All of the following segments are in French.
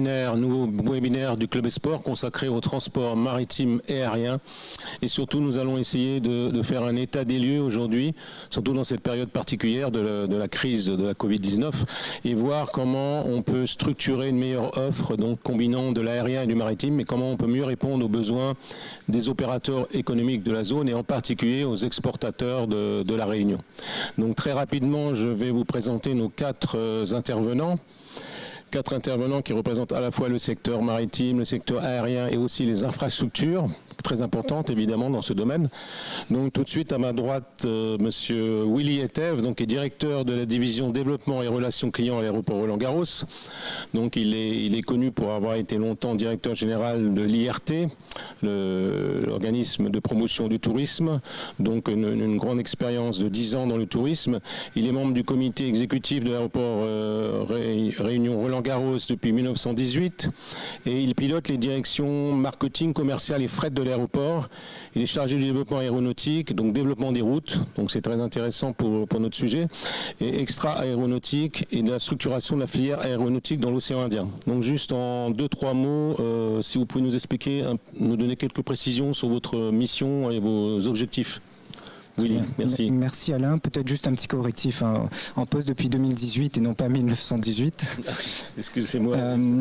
nouveau webinaire du Club Esport consacré au transport maritime et aérien. Et surtout, nous allons essayer de faire un état des lieux aujourd'hui, surtout dans cette période particulière de la crise de la Covid-19, et voir comment on peut structurer une meilleure offre, donc combinant de l'aérien et du maritime, et comment on peut mieux répondre aux besoins des opérateurs économiques de la zone et en particulier aux exportateurs de la Réunion. Donc très rapidement, je vais vous présenter nos quatre intervenants. Quatre intervenants qui représentent à la fois le secteur maritime, le secteur aérien et aussi les infrastructures, très importantes évidemment dans ce domaine. Donc tout de suite à ma droite, monsieur Willy Etev, donc qui est directeur de la division développement et relations clients à l'aéroport Roland-Garros. Donc il est connu pour avoir été longtemps directeur général de l'IRT, l'organisme de promotion du tourisme, donc une grande expérience de 10 ans dans le tourisme. Il est membre du comité exécutif de l'aéroport Réunion Roland-Garros depuis 1918 et il pilote les directions marketing, commercial et fret de l'aéroport. Il est chargé du développement aéronautique, donc développement des routes, donc c'est très intéressant pour notre sujet, et extra-aéronautique et de la structuration de la filière aéronautique dans l'océan Indien. Donc juste en 2-3 mots, si vous pouvez nous expliquer, nous donner quelques précisions sur votre mission et vos objectifs. Oui, merci. Merci Alain. Peut-être juste un petit correctif, hein, en poste depuis 2018 et non pas 1918. Excusez-moi.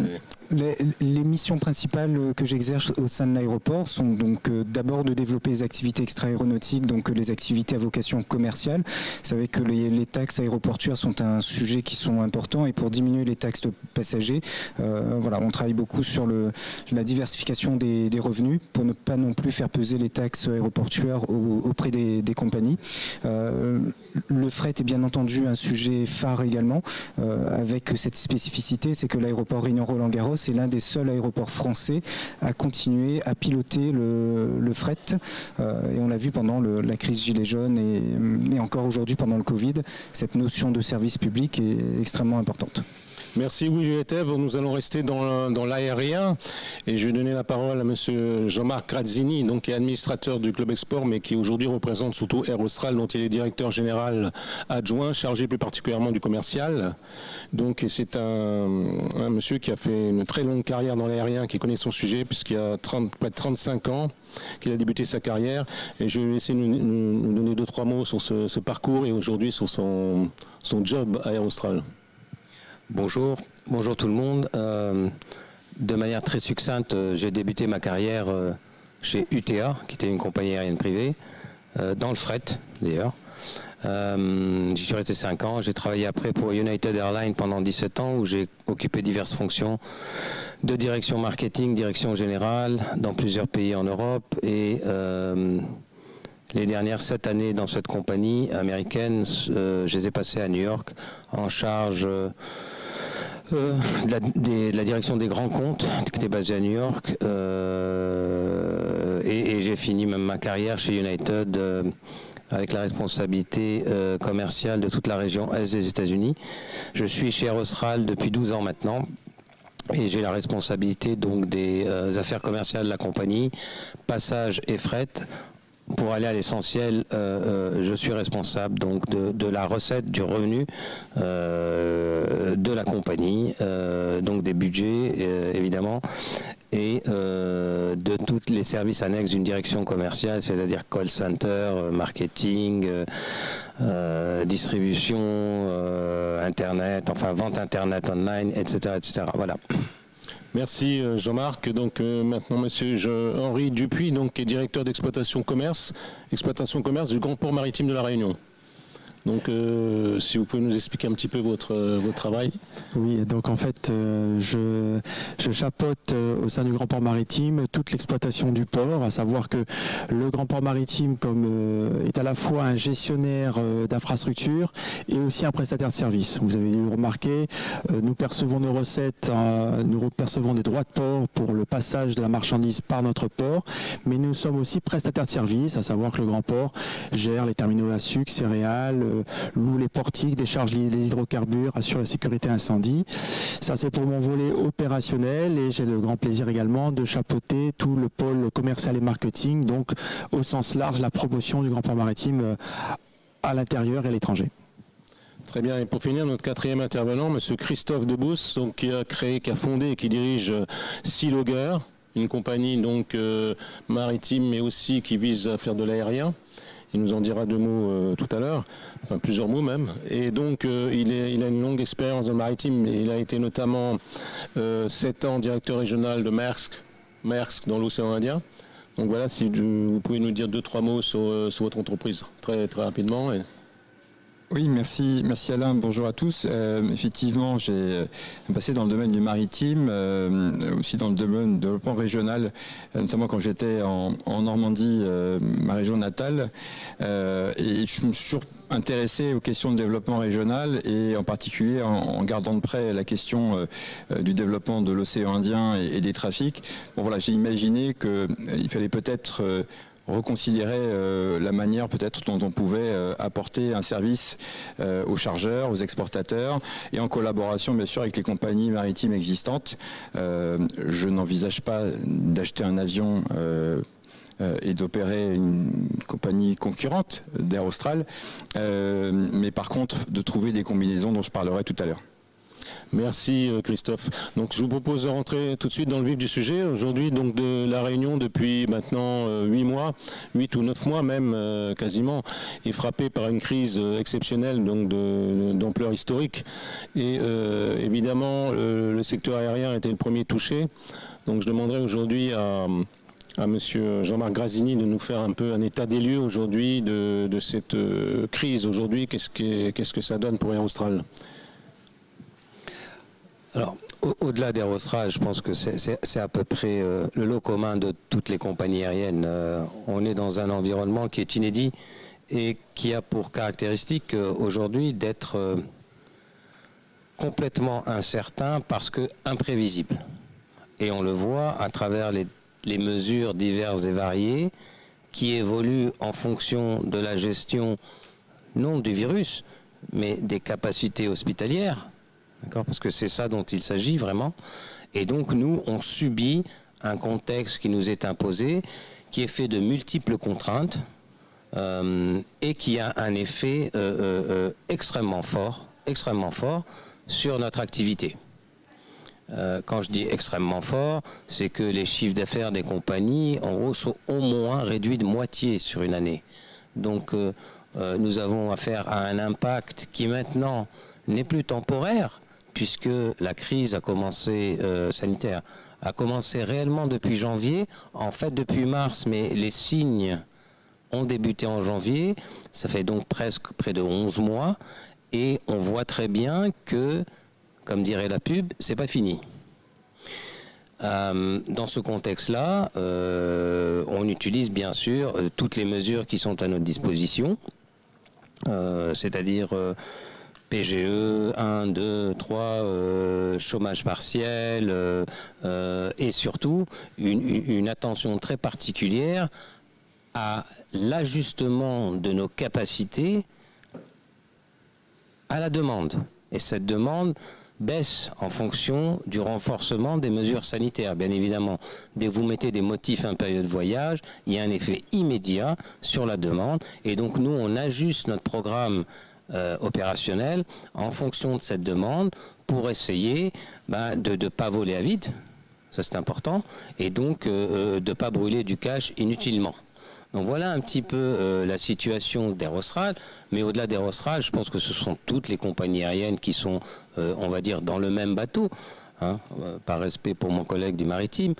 Les missions principales que j'exerce au sein de l'aéroport sont donc d'abord de développer les activités extra-aéronautiques, donc les activités à vocation commerciale. Vous savez que les taxes aéroportuaires sont un sujet qui sont importants et pour diminuer les taxes de passagers, voilà, on travaille beaucoup sur la diversification des revenus pour ne pas non plus faire peser les taxes aéroportuaires auprès des compagnies. Le fret est bien entendu un sujet phare également, avec cette spécificité, c'est que l'aéroport Réunion Roland-Garros est l'un des seuls aéroports français à continuer à piloter le fret. Et on l'a vu pendant la crise Gilets jaunes et encore aujourd'hui pendant le Covid, cette notion de service public est extrêmement importante. Merci Willy Etev. Nous allons rester dans l'aérien et je vais donner la parole à monsieur Jean-Marc Grazzini, donc qui est administrateur du Club Export mais qui aujourd'hui représente surtout Air Austral dont il est directeur général adjoint, chargé plus particulièrement du commercial. Donc c'est un monsieur qui a fait une très longue carrière dans l'aérien, qui connaît son sujet puisqu'il y a près de 35 ans qu'il a débuté sa carrière et je vais laisser nous donner 2-3 mots sur ce parcours et aujourd'hui sur son job à Air Austral. Bonjour tout le monde. De manière très succincte, j'ai débuté ma carrière chez UTA, qui était une compagnie aérienne privée, dans le fret d'ailleurs. J'y suis resté 5 ans. J'ai travaillé après pour United Airlines pendant 17 ans, où j'ai occupé diverses fonctions de direction marketing, direction générale, dans plusieurs pays en Europe. Et les dernières 7 années dans cette compagnie américaine, je les ai passées à New York, en charge de la direction des grands comptes, qui était basée à New York. Et j'ai fini même ma carrière chez United avec la responsabilité commerciale de toute la région Est des États-Unis. Je suis chez Air Austral depuis 12 ans maintenant. Et j'ai la responsabilité donc des affaires commerciales de la compagnie, passage et fret. Pour aller à l'essentiel, je suis responsable donc de la recette, du revenu de la compagnie, donc des budgets évidemment, et de tous les services annexes d'une direction commerciale, c'est-à-dire call center, marketing, distribution, internet, enfin vente internet online, etc., etc. Voilà. Merci Jean-Marc. Donc maintenant monsieur Henri Dupuis, donc, qui est directeur d'exploitation commerce du Grand Port Maritime de la Réunion. Donc si vous pouvez nous expliquer un petit peu votre travail. Oui, donc en fait je chapeaute au sein du Grand Port Maritime toute l'exploitation du port, à savoir que le Grand Port Maritime est à la fois un gestionnaire d'infrastructures et aussi un prestataire de services. Vous avez dû le remarquer, nous percevons nos recettes, nous percevons des droits de port pour le passage de la marchandise par notre port, mais nous sommes aussi prestataires de services, à savoir que le Grand Port gère les terminaux à sucre, céréales, loue les portiques, décharge les hydrocarbures, assure la sécurité incendie. Ça c'est pour mon volet opérationnel et j'ai le grand plaisir également de chapeauter tout le pôle commercial et marketing, donc au sens large la promotion du Grand Port Maritime à l'intérieur et à l'étranger. Très bien. Et pour finir, notre quatrième intervenant, Monsieur Christophe Debousse, donc, qui a fondé et qui dirige Sea Logger, une compagnie donc maritime, mais aussi qui vise à faire de l'aérien. Il nous en dira 2 mots tout à l'heure, enfin plusieurs mots même. Et donc il a une longue expérience dans le maritime. Il a été notamment 7 ans directeur régional de Maersk dans l'océan Indien. Donc voilà, si vous pouvez nous dire 2-3 mots sur votre entreprise, très, très rapidement. Oui, merci Alain, bonjour à tous. Effectivement, j'ai passé dans le domaine du maritime, aussi dans le domaine du développement régional, notamment quand j'étais en Normandie, ma région natale. Et je me suis toujours intéressé aux questions de développement régional et en particulier en gardant de près la question du développement de l'océan Indien et des trafics. Bon voilà, j'ai imaginé qu'il fallait peut-être reconsidérer la manière peut-être dont on pouvait apporter un service aux chargeurs, aux exportateurs et en collaboration bien sûr avec les compagnies maritimes existantes. Je n'envisage pas d'acheter un avion et d'opérer une compagnie concurrente d'Air Austral, mais par contre de trouver des combinaisons dont je parlerai tout à l'heure. Merci Christophe. Donc je vous propose de rentrer tout de suite dans le vif du sujet. Aujourd'hui, donc de la Réunion, depuis maintenant 8 mois, 8 ou 9 mois même quasiment, est frappée par une crise exceptionnelle donc d'ampleur historique. Et évidemment, le secteur aérien a été le premier touché. Donc je demanderai aujourd'hui à monsieur Jean-Marc Grasini de nous faire un peu un état des lieux aujourd'hui de cette crise aujourd'hui. Qu'est-ce que ça donne pour Air Austral ? Alors, au-delà d'Air Austral, je pense que c'est à peu près le lot commun de toutes les compagnies aériennes. On est dans un environnement qui est inédit et qui a pour caractéristique aujourd'hui d'être complètement incertain parce que imprévisible. Et on le voit à travers les mesures diverses et variées qui évoluent en fonction de la gestion, non du virus, mais des capacités hospitalières. Parce que c'est ça dont il s'agit vraiment. Et donc nous, on subit un contexte qui nous est imposé, qui est fait de multiples contraintes et qui a un effet extrêmement fort sur notre activité. Quand je dis extrêmement fort, c'est que les chiffres d'affaires des compagnies, en gros, sont au moins réduits de moitié sur une année. Donc nous avons affaire à un impact qui maintenant n'est plus temporaire, puisque la crise a commencé sanitaire, a commencé réellement depuis janvier, en fait depuis mars, mais les signes ont débuté en janvier, ça fait donc presque près de 11 mois, et on voit très bien que, comme dirait la pub, c'est pas fini. Dans ce contexte-là, on utilise bien sûr toutes les mesures qui sont à notre disposition, c'est-à-dire PGE 1, 2, 3, chômage partiel et surtout une attention très particulière à l'ajustement de nos capacités à la demande. Et cette demande baisse en fonction du renforcement des mesures sanitaires, bien évidemment. Dès que vous mettez des motifs impérieux de voyage, il y a un effet immédiat sur la demande. Et donc nous, on ajuste notre programme opérationnel en fonction de cette demande pour essayer de ne pas voler à vide, ça c'est important, et donc de ne pas brûler du cash inutilement. Donc voilà un petit peu la situation d'Air Austral, mais au-delà d'Air Austral, je pense que ce sont toutes les compagnies aériennes qui sont, on va dire, dans le même bateau, hein, par respect pour mon collègue du maritime,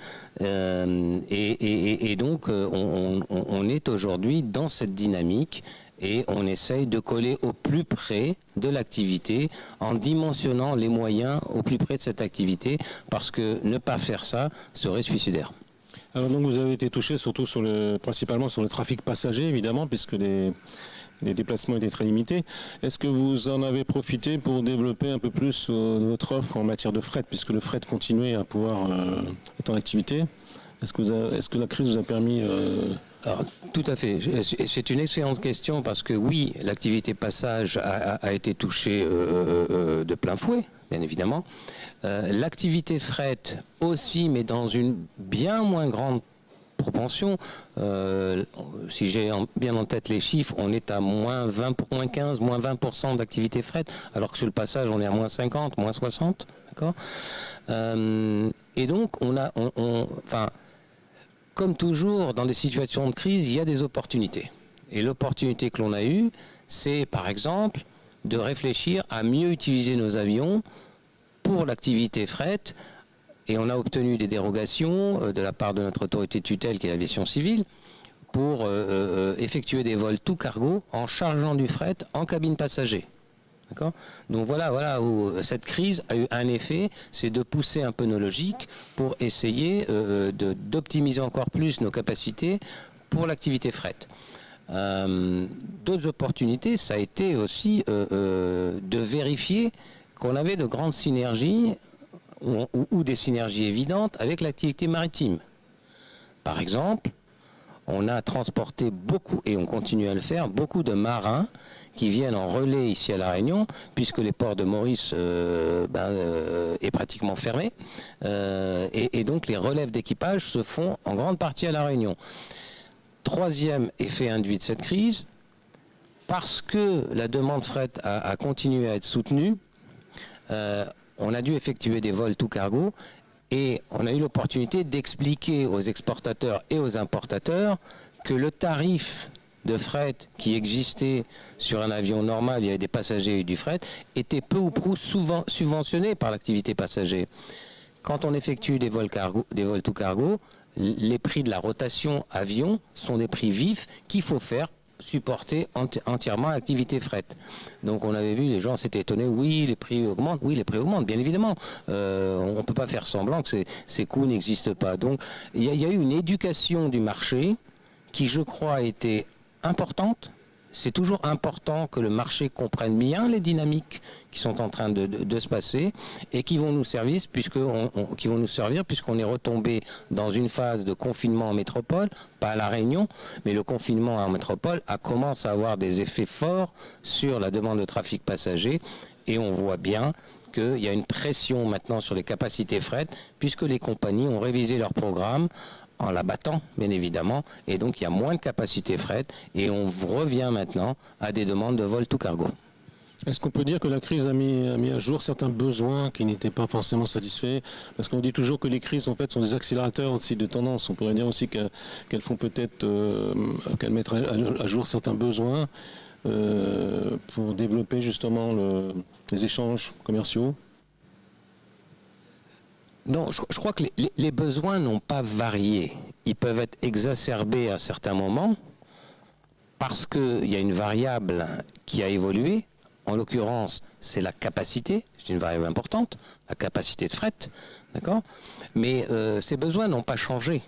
et donc on est aujourd'hui dans cette dynamique et on essaye de coller au plus près de l'activité en dimensionnant les moyens au plus près de cette activité, parce que ne pas faire ça serait suicidaire. Alors donc vous avez été touché surtout principalement sur le trafic passager évidemment, puisque les déplacements étaient très limités. Est-ce que vous en avez profité pour développer un peu plus votre offre en matière de fret, puisque le fret continuait à pouvoir être en activité? Est-ce que la crise vous a permis Alors, tout à fait. C'est une excellente question parce que oui, l'activité passage a été touchée de plein fouet, bien évidemment. L'activité fret aussi, mais dans une bien moins grande propension. Si j'ai bien en tête les chiffres, on est à moins 20, moins 15, moins 20% d'activité fret, alors que sur le passage, on est à moins 50, moins 60. D'accord. Et donc, comme toujours, dans des situations de crise, il y a des opportunités. Et l'opportunité que l'on a eue, c'est par exemple de réfléchir à mieux utiliser nos avions pour l'activité fret. Et on a obtenu des dérogations de la part de notre autorité de tutelle, qui est l'aviation civile, pour effectuer des vols tout cargo en chargeant du fret en cabine passager. Donc voilà où cette crise a eu un effet, c'est de pousser un peu nos logiques pour essayer d'optimiser encore plus nos capacités pour l'activité fret. D'autres opportunités, ça a été aussi de vérifier qu'on avait de grandes synergies ou des synergies évidentes avec l'activité maritime. Par exemple, on a transporté beaucoup, et on continue à le faire, beaucoup de marins qui viennent en relais ici à La Réunion, puisque les ports de Maurice est pratiquement fermé, et donc les relèves d'équipage se font en grande partie à La Réunion. Troisième effet induit de cette crise, parce que la demande fret a continué à être soutenue, on a dû effectuer des vols tout cargo, et on a eu l'opportunité d'expliquer aux exportateurs et aux importateurs que le tarif de fret qui existait sur un avion normal, il y avait des passagers et du fret, était peu ou prou souvent subventionné par l'activité passager. Quand on effectue des vols tout cargo, les prix de la rotation avion sont des prix vifs qu'il faut faire supporter entièrement l'activité fret. Donc on avait vu, les gens s'étaient étonnés, oui les prix augmentent, oui les prix augmentent, bien évidemment. On ne peut pas faire semblant que ces coûts n'existent pas. Donc il y a eu une éducation du marché qui, je crois, a été importante. C'est toujours important que le marché comprenne bien les dynamiques qui sont en train de se passer et qui vont nous servir puisqu'on est retombé dans une phase de confinement en métropole, pas à La Réunion, mais le confinement en métropole commence à avoir des effets forts sur la demande de trafic passager, et on voit bien qu'il y a une pression maintenant sur les capacités fret puisque les compagnies ont révisé leur programme en l'abattant, bien évidemment, et donc il y a moins de capacité fret, et on revient maintenant à des demandes de vol tout cargo. Est-ce qu'on peut dire que la crise a mis à jour certains besoins qui n'étaient pas forcément satisfaits? Parce qu'on dit toujours que les crises en fait sont des accélérateurs aussi de tendance. On pourrait dire aussi qu'elles font peut-être qu'elles mettent à jour certains besoins pour développer justement les échanges commerciaux. Non, je crois que les besoins n'ont pas varié. Ils peuvent être exacerbés à certains moments parce qu'il y a une variable qui a évolué. En l'occurrence, c'est la capacité, c'est une variable importante, la capacité de fret, d'accord. Mais ces besoins n'ont pas changé.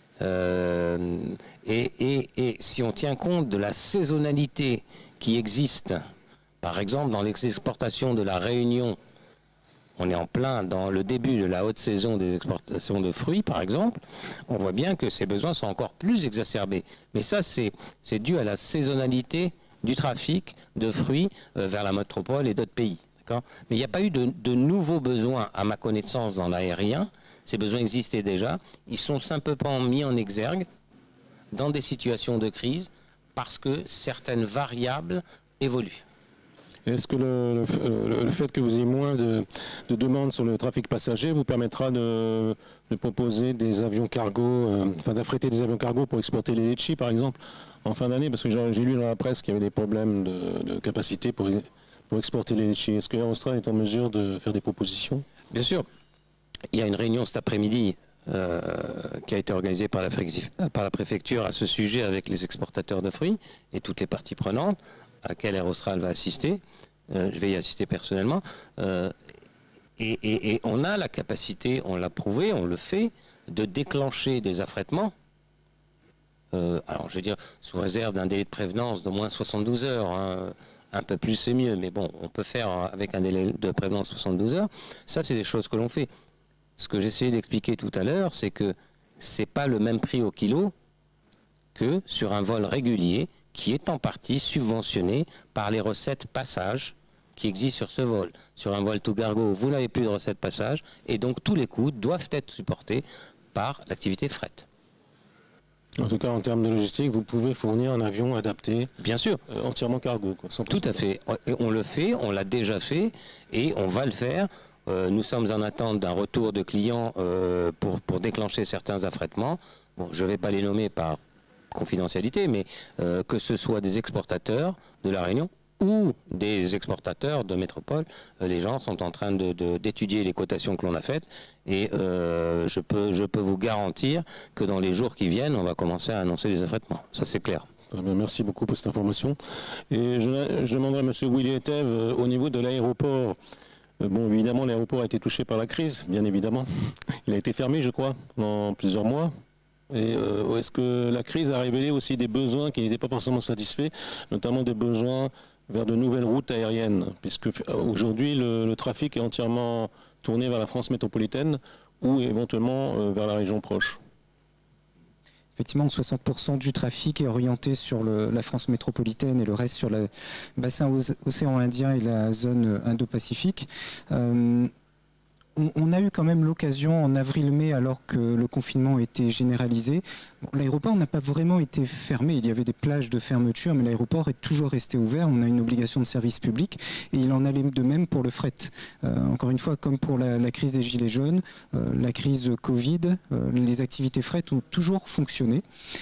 Et si on tient compte de la saisonnalité qui existe, par exemple dans les exportations de la Réunion, on est en plein dans le début de la haute saison des exportations de fruits, par exemple, on voit bien que ces besoins sont encore plus exacerbés. Mais ça, c'est dû à la saisonnalité du trafic de fruits vers la métropole et d'autres pays. Mais il n'y a pas eu de nouveaux besoins, à ma connaissance, dans l'aérien. Ces besoins existaient déjà. Ils sont simplement mis en exergue dans des situations de crise parce que certaines variables évoluent. Est-ce que le fait que vous ayez moins de demandes sur le trafic passager vous permettra de proposer des avions cargo, d'affréter des avions cargo pour exporter les litchis par exemple en fin d'année? Parce que j'ai lu dans la presse qu'il y avait des problèmes de capacité pour exporter les litchis. Est-ce que Air Austral est en mesure de faire des propositions? Bien sûr. Il y a une réunion cet après-midi qui a été organisée par la préfecture à ce sujet avec les exportateurs de fruits et toutes les parties prenantes, à laquelle Air Austral va assister. Je vais y assister personnellement. Et on a la capacité, on l'a prouvé, on le fait, de déclencher des affrètements. Alors je veux dire, sous réserve d'un délai de prévenance de moins 72 heures. Hein, un peu plus c'est mieux, mais bon, on peut faire avec un délai de prévenance 72 heures. Ça, c'est des choses que l'on fait. Ce que j'essayais d'expliquer tout à l'heure, c'est que c'est pas le même prix au kilo que sur un vol régulier qui est en partie subventionné par les recettes passage qui existent sur ce vol. Sur un vol tout cargo, vous n'avez plus de recettes passage et donc tous les coûts doivent être supportés par l'activité fret. En tout cas, en termes de logistique, vous pouvez fournir un avion adapté, Bien sûr. Entièrement cargo, quoi, 100%. Tout à fait. On le fait, on l'a déjà fait et on va le faire. Nous sommes en attente d'un retour de clients pour déclencher certains affrètements. Bon, je ne vais pas les nommer par confidentialité, mais que ce soit des exportateurs de La Réunion ou des exportateurs de métropole, les gens sont en train d'étudier les cotations que l'on a faites et je peux vous garantir que dans les jours qui viennent, on va commencer à annoncer les affrètements. Ça, c'est clair. Très bien, merci beaucoup pour cette information. Et je demanderai à M. Willy Etève, au niveau de l'aéroport, bon, évidemment, l'aéroport a été touché par la crise, bien évidemment. Il a été fermé, je crois, pendant plusieurs mois. Et est-ce que la crise a révélé aussi des besoins qui n'étaient pas forcément satisfaits, notamment des besoins vers de nouvelles routes aériennes, puisque aujourd'hui le trafic est entièrement tourné vers la France métropolitaine ou éventuellement vers la région proche? Effectivement, 60% du trafic est orienté sur la France métropolitaine et le reste sur le bassin océan Indien et la zone Indo-Pacifique. On a eu quand même l'occasion en avril-mai, alors que le confinement était généralisé. Bon, l'aéroport n'a pas vraiment été fermé, il y avait des plages de fermeture, mais l'aéroport est toujours resté ouvert. On a une obligation de service public et il en allait de même pour le fret. Encore une fois, comme pour la crise des Gilets jaunes, la crise Covid, les activités fret ont toujours fonctionné,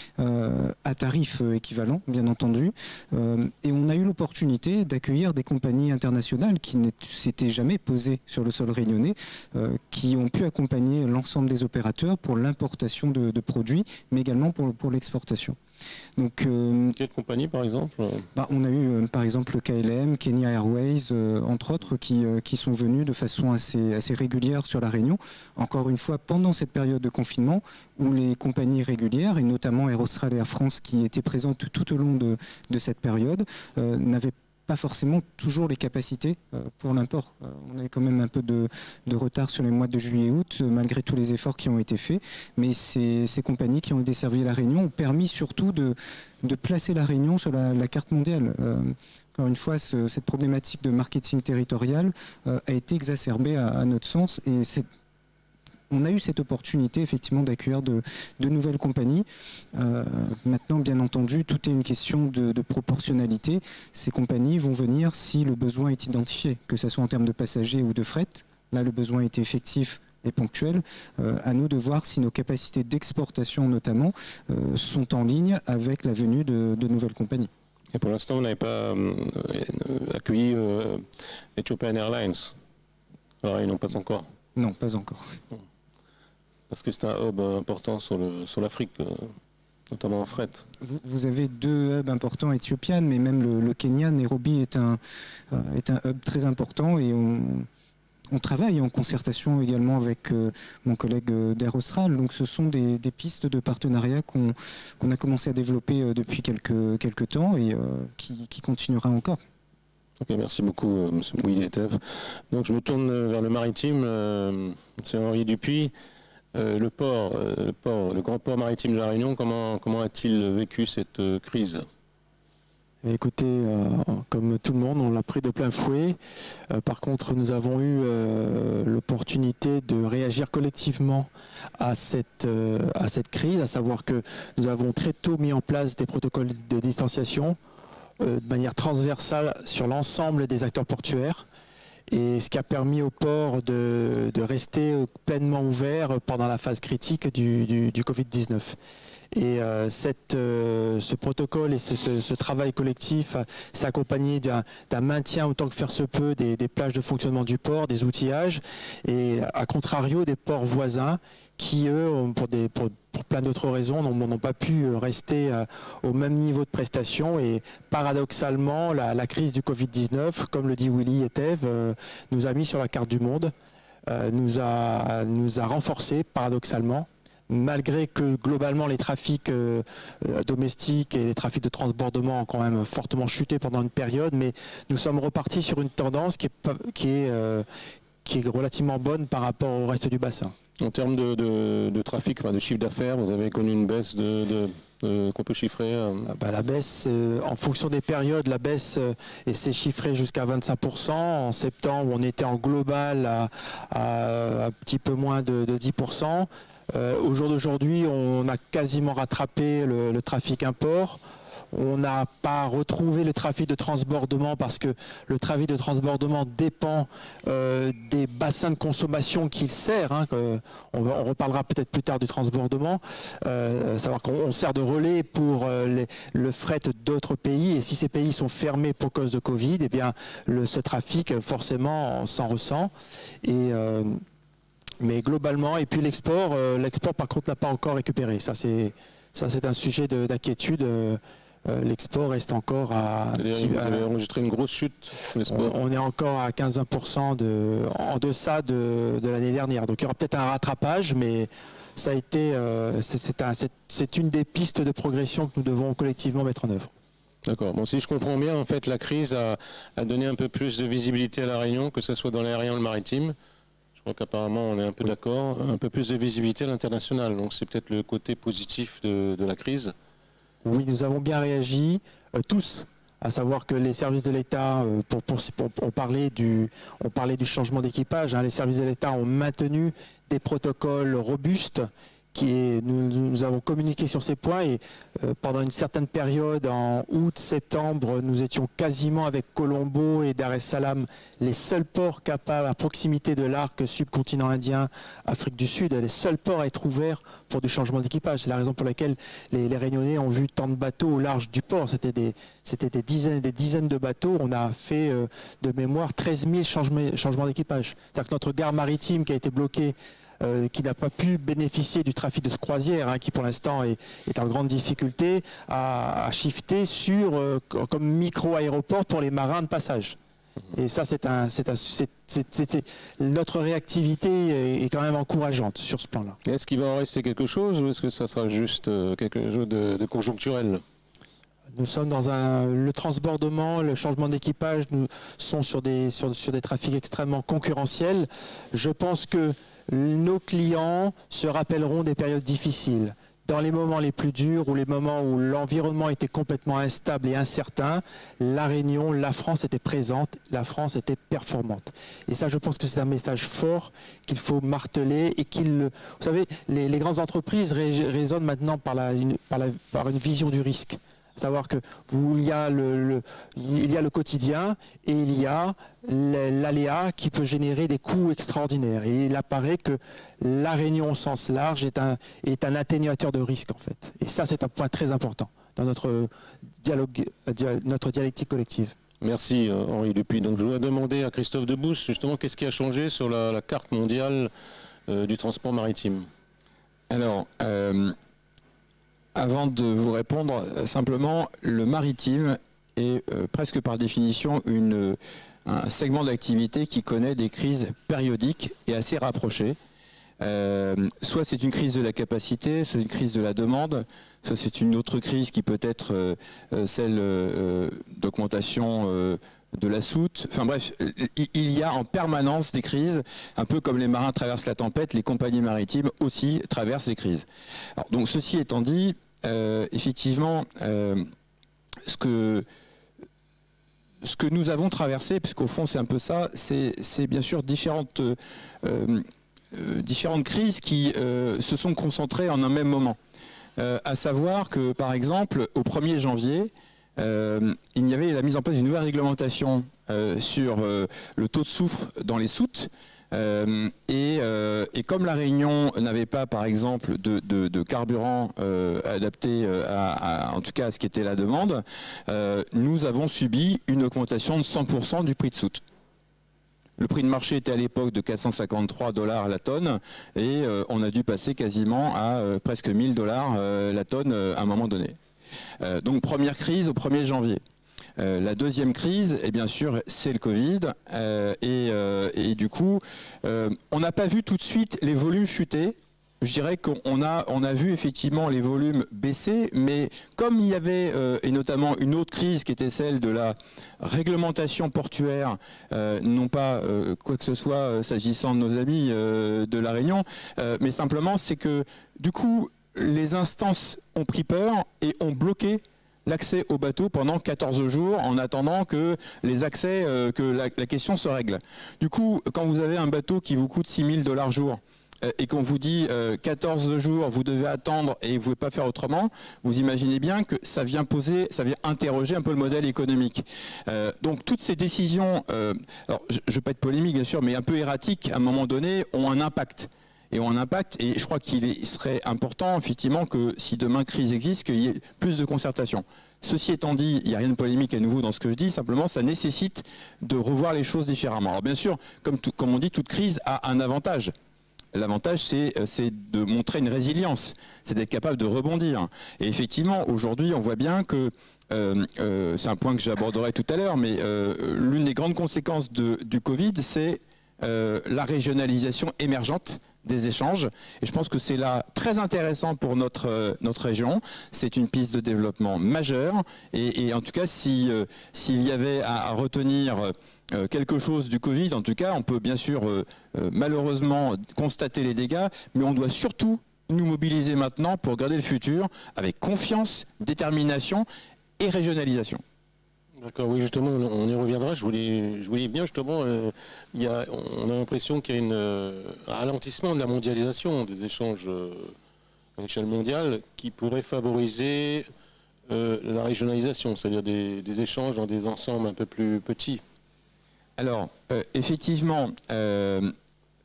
à tarif équivalent, bien entendu. Et on a eu l'opportunité d'accueillir des compagnies internationales qui ne s'étaient jamais posées sur le sol réunionnais, qui ont pu accompagner l'ensemble des opérateurs pour l'importation de produits, mais également pour l'exportation. Donc, quelle compagnie par exemple? On a eu par exemple KLM, Kenya Airways, entre autres, qui sont venus de façon assez régulière sur la Réunion. Encore une fois, pendant cette période de confinement, où les compagnies régulières, et notamment Air Austral et Air France, qui étaient présentes tout au long de cette période, n'avaient pas forcément toujours les capacités pour l'import. On avait quand même un peu de retard sur les mois de juillet et août, malgré tous les efforts qui ont été faits. Mais ces compagnies qui ont desservi la Réunion ont permis surtout de placer la Réunion sur la carte mondiale. Encore une fois, cette problématique de marketing territorial a été exacerbée à notre sens. Et on a eu cette opportunité effectivement d'accueillir de nouvelles compagnies. Maintenant, bien entendu, tout est une question de proportionnalité. Ces compagnies vont venir si le besoin est identifié, que ce soit en termes de passagers ou de fret. Là, le besoin est effectif et ponctuel. À nous de voir si nos capacités d'exportation, notamment, sont en ligne avec la venue de nouvelles compagnies. Et pour l'instant, vous n'avez pas accueilli Ethiopian Airlines? Alors, ils n'ont pas encore. Non, pas encore. Parce que c'est un hub important sur l'Afrique, notamment en fret. Vous avez deux hubs importants éthiopiennes, mais même le Kenya, Nairobi est un hub très important et on travaille en concertation également avec mon collègue d'Air Austral. Donc ce sont des pistes de partenariat qu'on a commencé à développer depuis quelques temps et qui continuera encore. Ok, merci beaucoup, M. Willy Etève. Donc je me tourne vers le maritime, M. Henri Dupuis. Le grand port maritime de la Réunion, comment a-t-il vécu cette crise? Écoutez, comme tout le monde, on l'a pris de plein fouet. Par contre, nous avons eu l'opportunité de réagir collectivement à cette crise, à savoir que nous avons très tôt mis en place des protocoles de distanciation de manière transversale sur l'ensemble des acteurs portuaires. Et ce qui a permis au port de rester pleinement ouvert pendant la phase critique du Covid-19. Et ce protocole et ce travail collectif s'est accompagné d'un maintien autant que faire se peut des plages de fonctionnement du port, des outillages, et à contrario des ports voisins qui, eux, pour plein d'autres raisons, n'ont pas pu rester au même niveau de prestation. Et paradoxalement, la crise du Covid-19, comme le dit Willy Etève, nous a mis sur la carte du monde, nous a renforcés paradoxalement, malgré que globalement les trafics domestiques et les trafics de transbordement ont quand même fortement chuté pendant une période, mais nous sommes repartis sur une tendance qui est relativement bonne par rapport au reste du bassin. En termes de trafic, de chiffre d'affaires, vous avez connu une baisse qu'on peut chiffrer La baisse, en fonction des périodes, la baisse s'est chiffrée jusqu'à 25%. En septembre, on était en global à un petit peu moins de 10%. Au jour d'aujourd'hui, on a quasiment rattrapé le trafic import. On n'a pas retrouvé le trafic de transbordement parce que le trafic de transbordement dépend des bassins de consommation qu'il sert. Hein, on reparlera peut-être plus tard du transbordement. Savoir qu'on sert de relais pour le fret d'autres pays. Et si ces pays sont fermés pour cause de Covid, eh bien, ce trafic, forcément, s'en ressent. Mais globalement, et puis l'export par contre n'a pas encore récupéré. Ça c'est un sujet d'inquiétude. L'export reste encore à... Vous avez enregistré une grosse chute. On est encore à 15-20% en deçà de l'année dernière. Donc il y aura peut-être un rattrapage, mais ça a été, c'est une des pistes de progression que nous devons collectivement mettre en œuvre. D'accord. Bon, si je comprends bien, en fait, la crise a donné un peu plus de visibilité à La Réunion, que ce soit dans l'aérien ou le maritime. Je crois qu'apparemment, on est un peu d'accord. Un peu plus de visibilité à l'international. Donc c'est peut-être le côté positif de la crise. Oui, nous avons bien réagi, tous, à savoir que les services de l'État, on parlait du changement d'équipage, hein, les services de l'État ont maintenu des protocoles robustes. Nous avons communiqué sur ces points et pendant une certaine période, en août, septembre, nous étions quasiment avec Colombo et Dar es Salaam les seuls ports capables à proximité de l'arc subcontinent indien, Afrique du Sud, les seuls ports à être ouverts pour du changement d'équipage. C'est la raison pour laquelle les Réunionnais ont vu tant de bateaux au large du port. C'était des dizaines et des dizaines de bateaux. On a fait de mémoire 13 000 changements d'équipage. C'est-à-dire que notre gare maritime qui a été bloquée, qui n'a pas pu bénéficier du trafic de croisière, hein, qui pour l'instant est en grande difficulté, à shifter comme micro-aéroport pour les marins de passage. Et ça, notre réactivité est quand même encourageante sur ce plan-là. Est-ce qu'il va en rester quelque chose ou est-ce que ça sera juste quelque chose de conjoncturel ? Nous sommes dans le transbordement, le changement d'équipage, nous sommes sur des trafics extrêmement concurrentiels. Je pense que nos clients se rappelleront des périodes difficiles. Dans les moments les plus durs ou les moments où l'environnement était complètement instable et incertain, La Réunion, la France était présente, la France était performante. Et ça, je pense que c'est un message fort qu'il faut marteler et vous savez, les grandes entreprises raisonnent maintenant par une vision du risque. Savoir que il y a le quotidien et il y a l'aléa qui peut générer des coûts extraordinaires. Et il apparaît que La Réunion au sens large est un atténuateur de risque en fait. Et ça, c'est un point très important dans notre dialectique collective. Merci Henri Dupuis. Donc je voudrais demander à Christophe Debousse justement qu'est-ce qui a changé sur la carte mondiale du transport maritime. Alors, avant de vous répondre, simplement, le maritime est presque par définition un segment d'activité qui connaît des crises périodiques et assez rapprochées. Soit c'est une crise de la capacité, soit une crise de la demande, soit c'est une autre crise qui peut être celle d'augmentation de la soute. Enfin bref, il y a en permanence des crises, un peu comme les marins traversent la tempête, les compagnies maritimes aussi traversent des crises. Alors, donc ceci étant dit, effectivement, ce que nous avons traversé, puisqu'au fond c'est un peu ça, c'est bien sûr différentes crises qui se sont concentrées en un même moment. À savoir que par exemple au 1er janvier, il y avait la mise en place d'une nouvelle réglementation sur le taux de soufre dans les soutes. Et comme La Réunion n'avait pas, par exemple, de carburant adapté en tout cas à ce qui était la demande, nous avons subi une augmentation de 100% du prix de soute. Le prix de marché était à l'époque de 453 $ la tonne et on a dû passer quasiment à presque 1000 $ la tonne à un moment donné. Donc première crise au 1er janvier. La deuxième crise, et bien sûr, c'est le Covid. Et du coup, on n'a pas vu tout de suite les volumes chuter. Je dirais qu'on a vu effectivement les volumes baisser, mais comme il y avait, et notamment une autre crise qui était celle de la réglementation portuaire, non pas quoi que ce soit s'agissant de nos amis de La Réunion, mais simplement c'est que du coup, les instances ont pris peur et ont bloqué l'accès au bateau pendant 14 jours en attendant que les accès, que la question se règle. Du coup, quand vous avez un bateau qui vous coûte 6 000 $ jour, et qu'on vous dit 14 jours, vous devez attendre et vous ne pouvez pas faire autrement, vous imaginez bien que ça vient interroger un peu le modèle économique. Donc toutes ces décisions, alors je ne veux pas être polémique bien sûr, mais un peu erratiques à un moment donné, ont un impact. Et je crois qu'il serait important, effectivement, que si demain crise existe, qu'il y ait plus de concertation. Ceci étant dit, il n'y a rien de polémique à nouveau dans ce que je dis, simplement ça nécessite de revoir les choses différemment. Alors bien sûr, comme on dit, toute crise a un avantage. L'avantage, c'est de montrer une résilience, c'est d'être capable de rebondir. Et effectivement, aujourd'hui, on voit bien que, c'est un point que j'aborderai tout à l'heure, mais l'une des grandes conséquences du Covid, c'est la régionalisation émergente des échanges, et je pense que c'est là très intéressant pour notre région. C'est une piste de développement majeure, et en tout cas s'il y avait à retenir quelque chose du Covid, en tout cas on peut bien sûr malheureusement constater les dégâts, mais on doit surtout nous mobiliser maintenant pour regarder le futur avec confiance, détermination et régionalisation. D'accord, oui, justement, on y reviendra. Je voulais bien, justement, on a l'impression qu'il y a un ralentissement de la mondialisation des échanges à l'échelle mondiale qui pourrait favoriser la régionalisation, c'est-à-dire des échanges dans des ensembles un peu plus petits. Alors, effectivement, on ne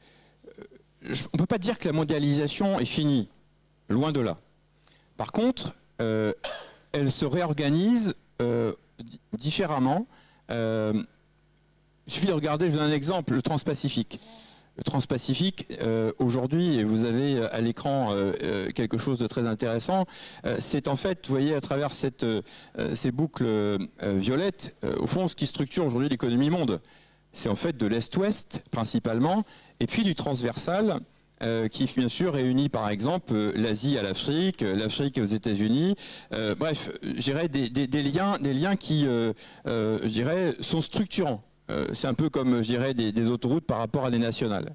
peut pas dire que la mondialisation est finie, loin de là. Par contre, elle se réorganise différemment. Il suffit de regarder, je vous donne un exemple, le Transpacifique. Le Transpacifique, aujourd'hui, et vous avez à l'écran quelque chose de très intéressant, c'est en fait, vous voyez, à travers ces boucles violettes, au fond, ce qui structure aujourd'hui l'économie monde. C'est en fait de l'Est-Ouest, principalement, et puis du transversal, qui bien sûr réunit par exemple l'Asie à l'Afrique, l'Afrique aux États-Unis, bref, je dirais des liens qui, je dirais, sont structurants. C'est un peu comme, je dirais, des autoroutes par rapport à des nationales.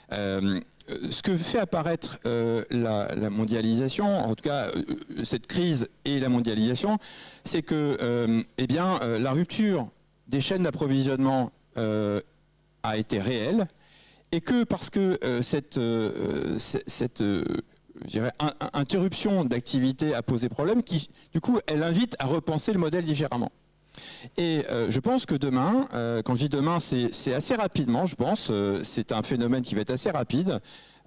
Ce que fait apparaître la mondialisation, en tout cas cette crise et la mondialisation, c'est que, eh bien, la rupture des chaînes d'approvisionnement a été réelle. Et que parce que cette je dirais, interruption d'activité a posé problème, qui du coup elle invite à repenser le modèle différemment. Et je pense que demain, quand je dis demain, c'est assez rapidement, je pense, c'est un phénomène qui va être assez rapide.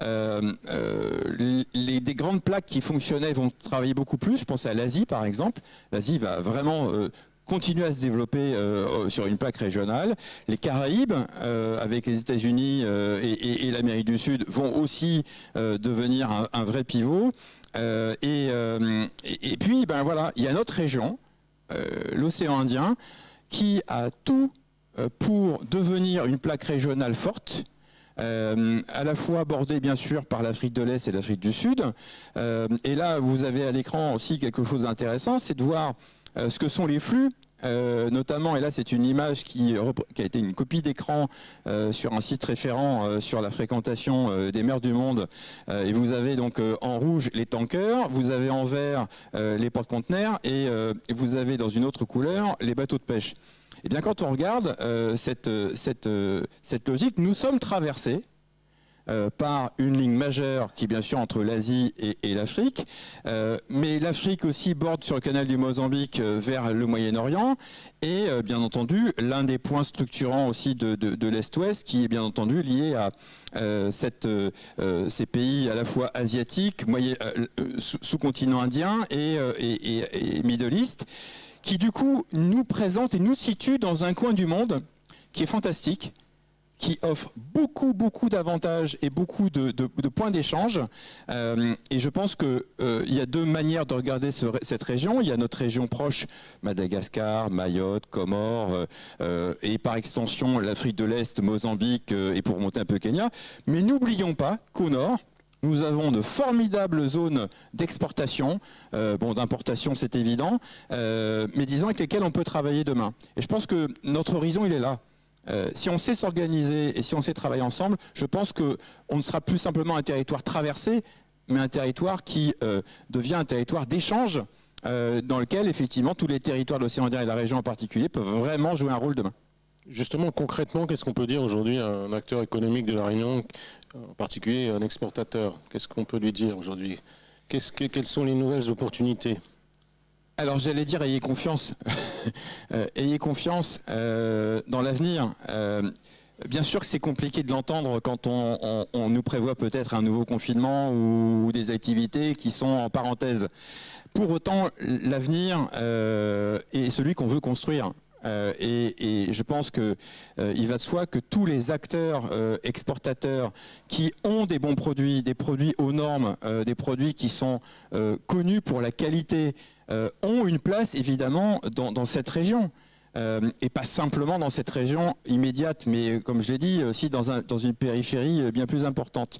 Des grandes plaques qui fonctionnaient vont travailler beaucoup plus, je pense à l'Asie par exemple. L'Asie va vraiment continuer à se développer sur une plaque régionale. Les Caraïbes, avec les États-Unis et l'Amérique du Sud, vont aussi devenir un vrai pivot. Et puis, ben voilà, il y a notre région, l'océan Indien, qui a tout pour devenir une plaque régionale forte, à la fois bordée bien sûr par l'Afrique de l'Est et l'Afrique du Sud. Et là, vous avez à l'écran aussi quelque chose d'intéressant, c'est de voir ce que sont les flux, notamment, et là c'est une image qui a été une copie d'écran sur un site référent sur la fréquentation des mers du monde, et vous avez donc en rouge les tankers, vous avez en vert les porte-conteneurs, et vous avez dans une autre couleur les bateaux de pêche. Et bien quand on regarde cette logique, nous sommes traversés par une ligne majeure qui est bien sûr entre l'Asie et l'Afrique, mais l'Afrique aussi borde sur le canal du Mozambique vers le Moyen-Orient, et bien entendu l'un des points structurants aussi de l'Est-Ouest qui est bien entendu lié à ces pays à la fois asiatiques, sous-continent indien et Middle East, qui du coup nous présentent et nous situent dans un coin du monde qui est fantastique, qui offre beaucoup d'avantages et beaucoup de points d'échange. Et je pense qu'il y a deux manières de regarder cette région. Il y a notre région proche, Madagascar, Mayotte, Comores, et par extension l'Afrique de l'Est, Mozambique, et pour monter un peu Kenya. Mais n'oublions pas qu'au nord, nous avons de formidables zones d'exportation, bon d'importation c'est évident, mais disons avec lesquelles on peut travailler demain. Et je pense que notre horizon il est là. Si on sait s'organiser et si on sait travailler ensemble, je pense qu'on ne sera plus simplement un territoire traversé, mais un territoire qui devient un territoire d'échange dans lequel effectivement tous les territoires de l'océan Indien et la région en particulier peuvent vraiment jouer un rôle demain. Justement, concrètement, qu'est-ce qu'on peut dire aujourd'hui à un acteur économique de La Réunion, en particulier un exportateur? Qu'est-ce qu'on peut lui dire aujourd'hui? Quelles sont les nouvelles opportunités? Alors j'allais dire, ayez confiance. Ayez confiance dans l'avenir. Bien sûr que c'est compliqué de l'entendre quand on nous prévoit peut-être un nouveau confinement ou des activités qui sont en parenthèse. Pour autant, l'avenir est celui qu'on veut construire. Et je pense qu'il va de soi que tous les acteurs exportateurs qui ont des bons produits, des produits aux normes, des produits qui sont connus pour la qualité, ont une place évidemment dans cette région. Et pas simplement dans cette région immédiate, mais comme je l'ai dit, aussi dans une périphérie bien plus importante.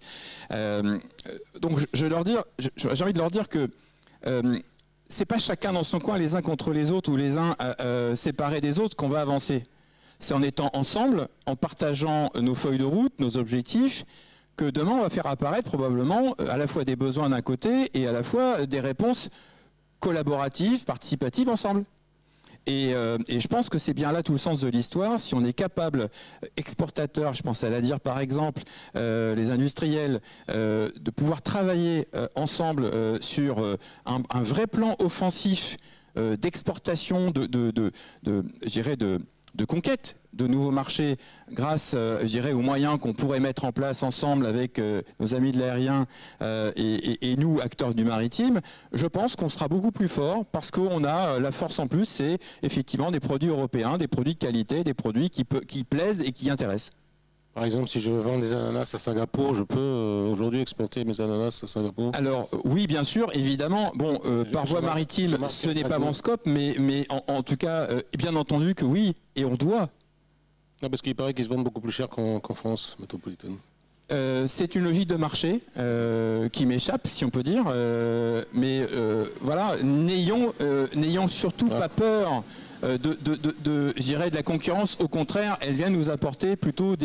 Donc j'ai envie de leur dire que c'est pas chacun dans son coin, les uns contre les autres ou les uns séparés des autres qu'on va avancer. C'est en étant ensemble, en partageant nos feuilles de route, nos objectifs, que demain on va faire apparaître probablement à la fois des besoins d'un côté et à la fois des réponses collaboratives, participatives ensemble. Et je pense que c'est bien là tout le sens de l'histoire. Si on est capable, exportateurs, je pense à la dire par exemple, les industriels, de pouvoir travailler ensemble sur un vrai plan offensif d'exportation, je dirais de conquête de nouveaux marchés grâce, je dirais, aux moyens qu'on pourrait mettre en place ensemble avec nos amis de l'aérien et nous, acteurs du maritime, je pense qu'on sera beaucoup plus fort parce qu'on a la force en plus, c'est effectivement des produits européens, des produits de qualité, des produits qui plaisent et qui intéressent. Par exemple, si je veux vendre des ananas à Singapour, je peux aujourd'hui exporter mes ananas à Singapour? Alors oui, bien sûr, évidemment. Bon, par voie maritime, ce n'est pas mon scope, mais en tout cas, bien entendu que oui, et on doit. Non, parce qu'il paraît qu'ils se vendent beaucoup plus cher qu'en France métropolitaine. C'est une logique de marché qui m'échappe, si on peut dire. Mais voilà, n'ayons surtout pas peur je dirais, de la concurrence. Au contraire, elle vient nous apporter plutôt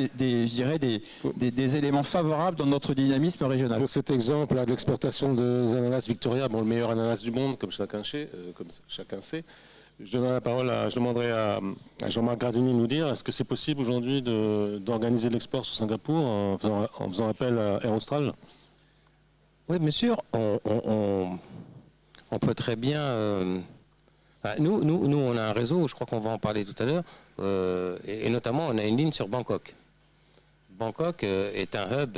des éléments favorables dans notre dynamisme régional. Pour cet exemple là, de l'exportation des ananas Victoria, bon, le meilleur ananas du monde, comme chacun sait, je donnerai la parole je demanderai à Jean-Marc Gradini de nous dire, est-ce que c'est possible aujourd'hui d'organiser l'export sur Singapour en faisant appel à Air Austral? Oui, bien sûr. On peut très bien... Nous, on a un réseau, je crois qu'on va en parler tout à l'heure, et notamment on a une ligne sur Bangkok. Bangkok est un hub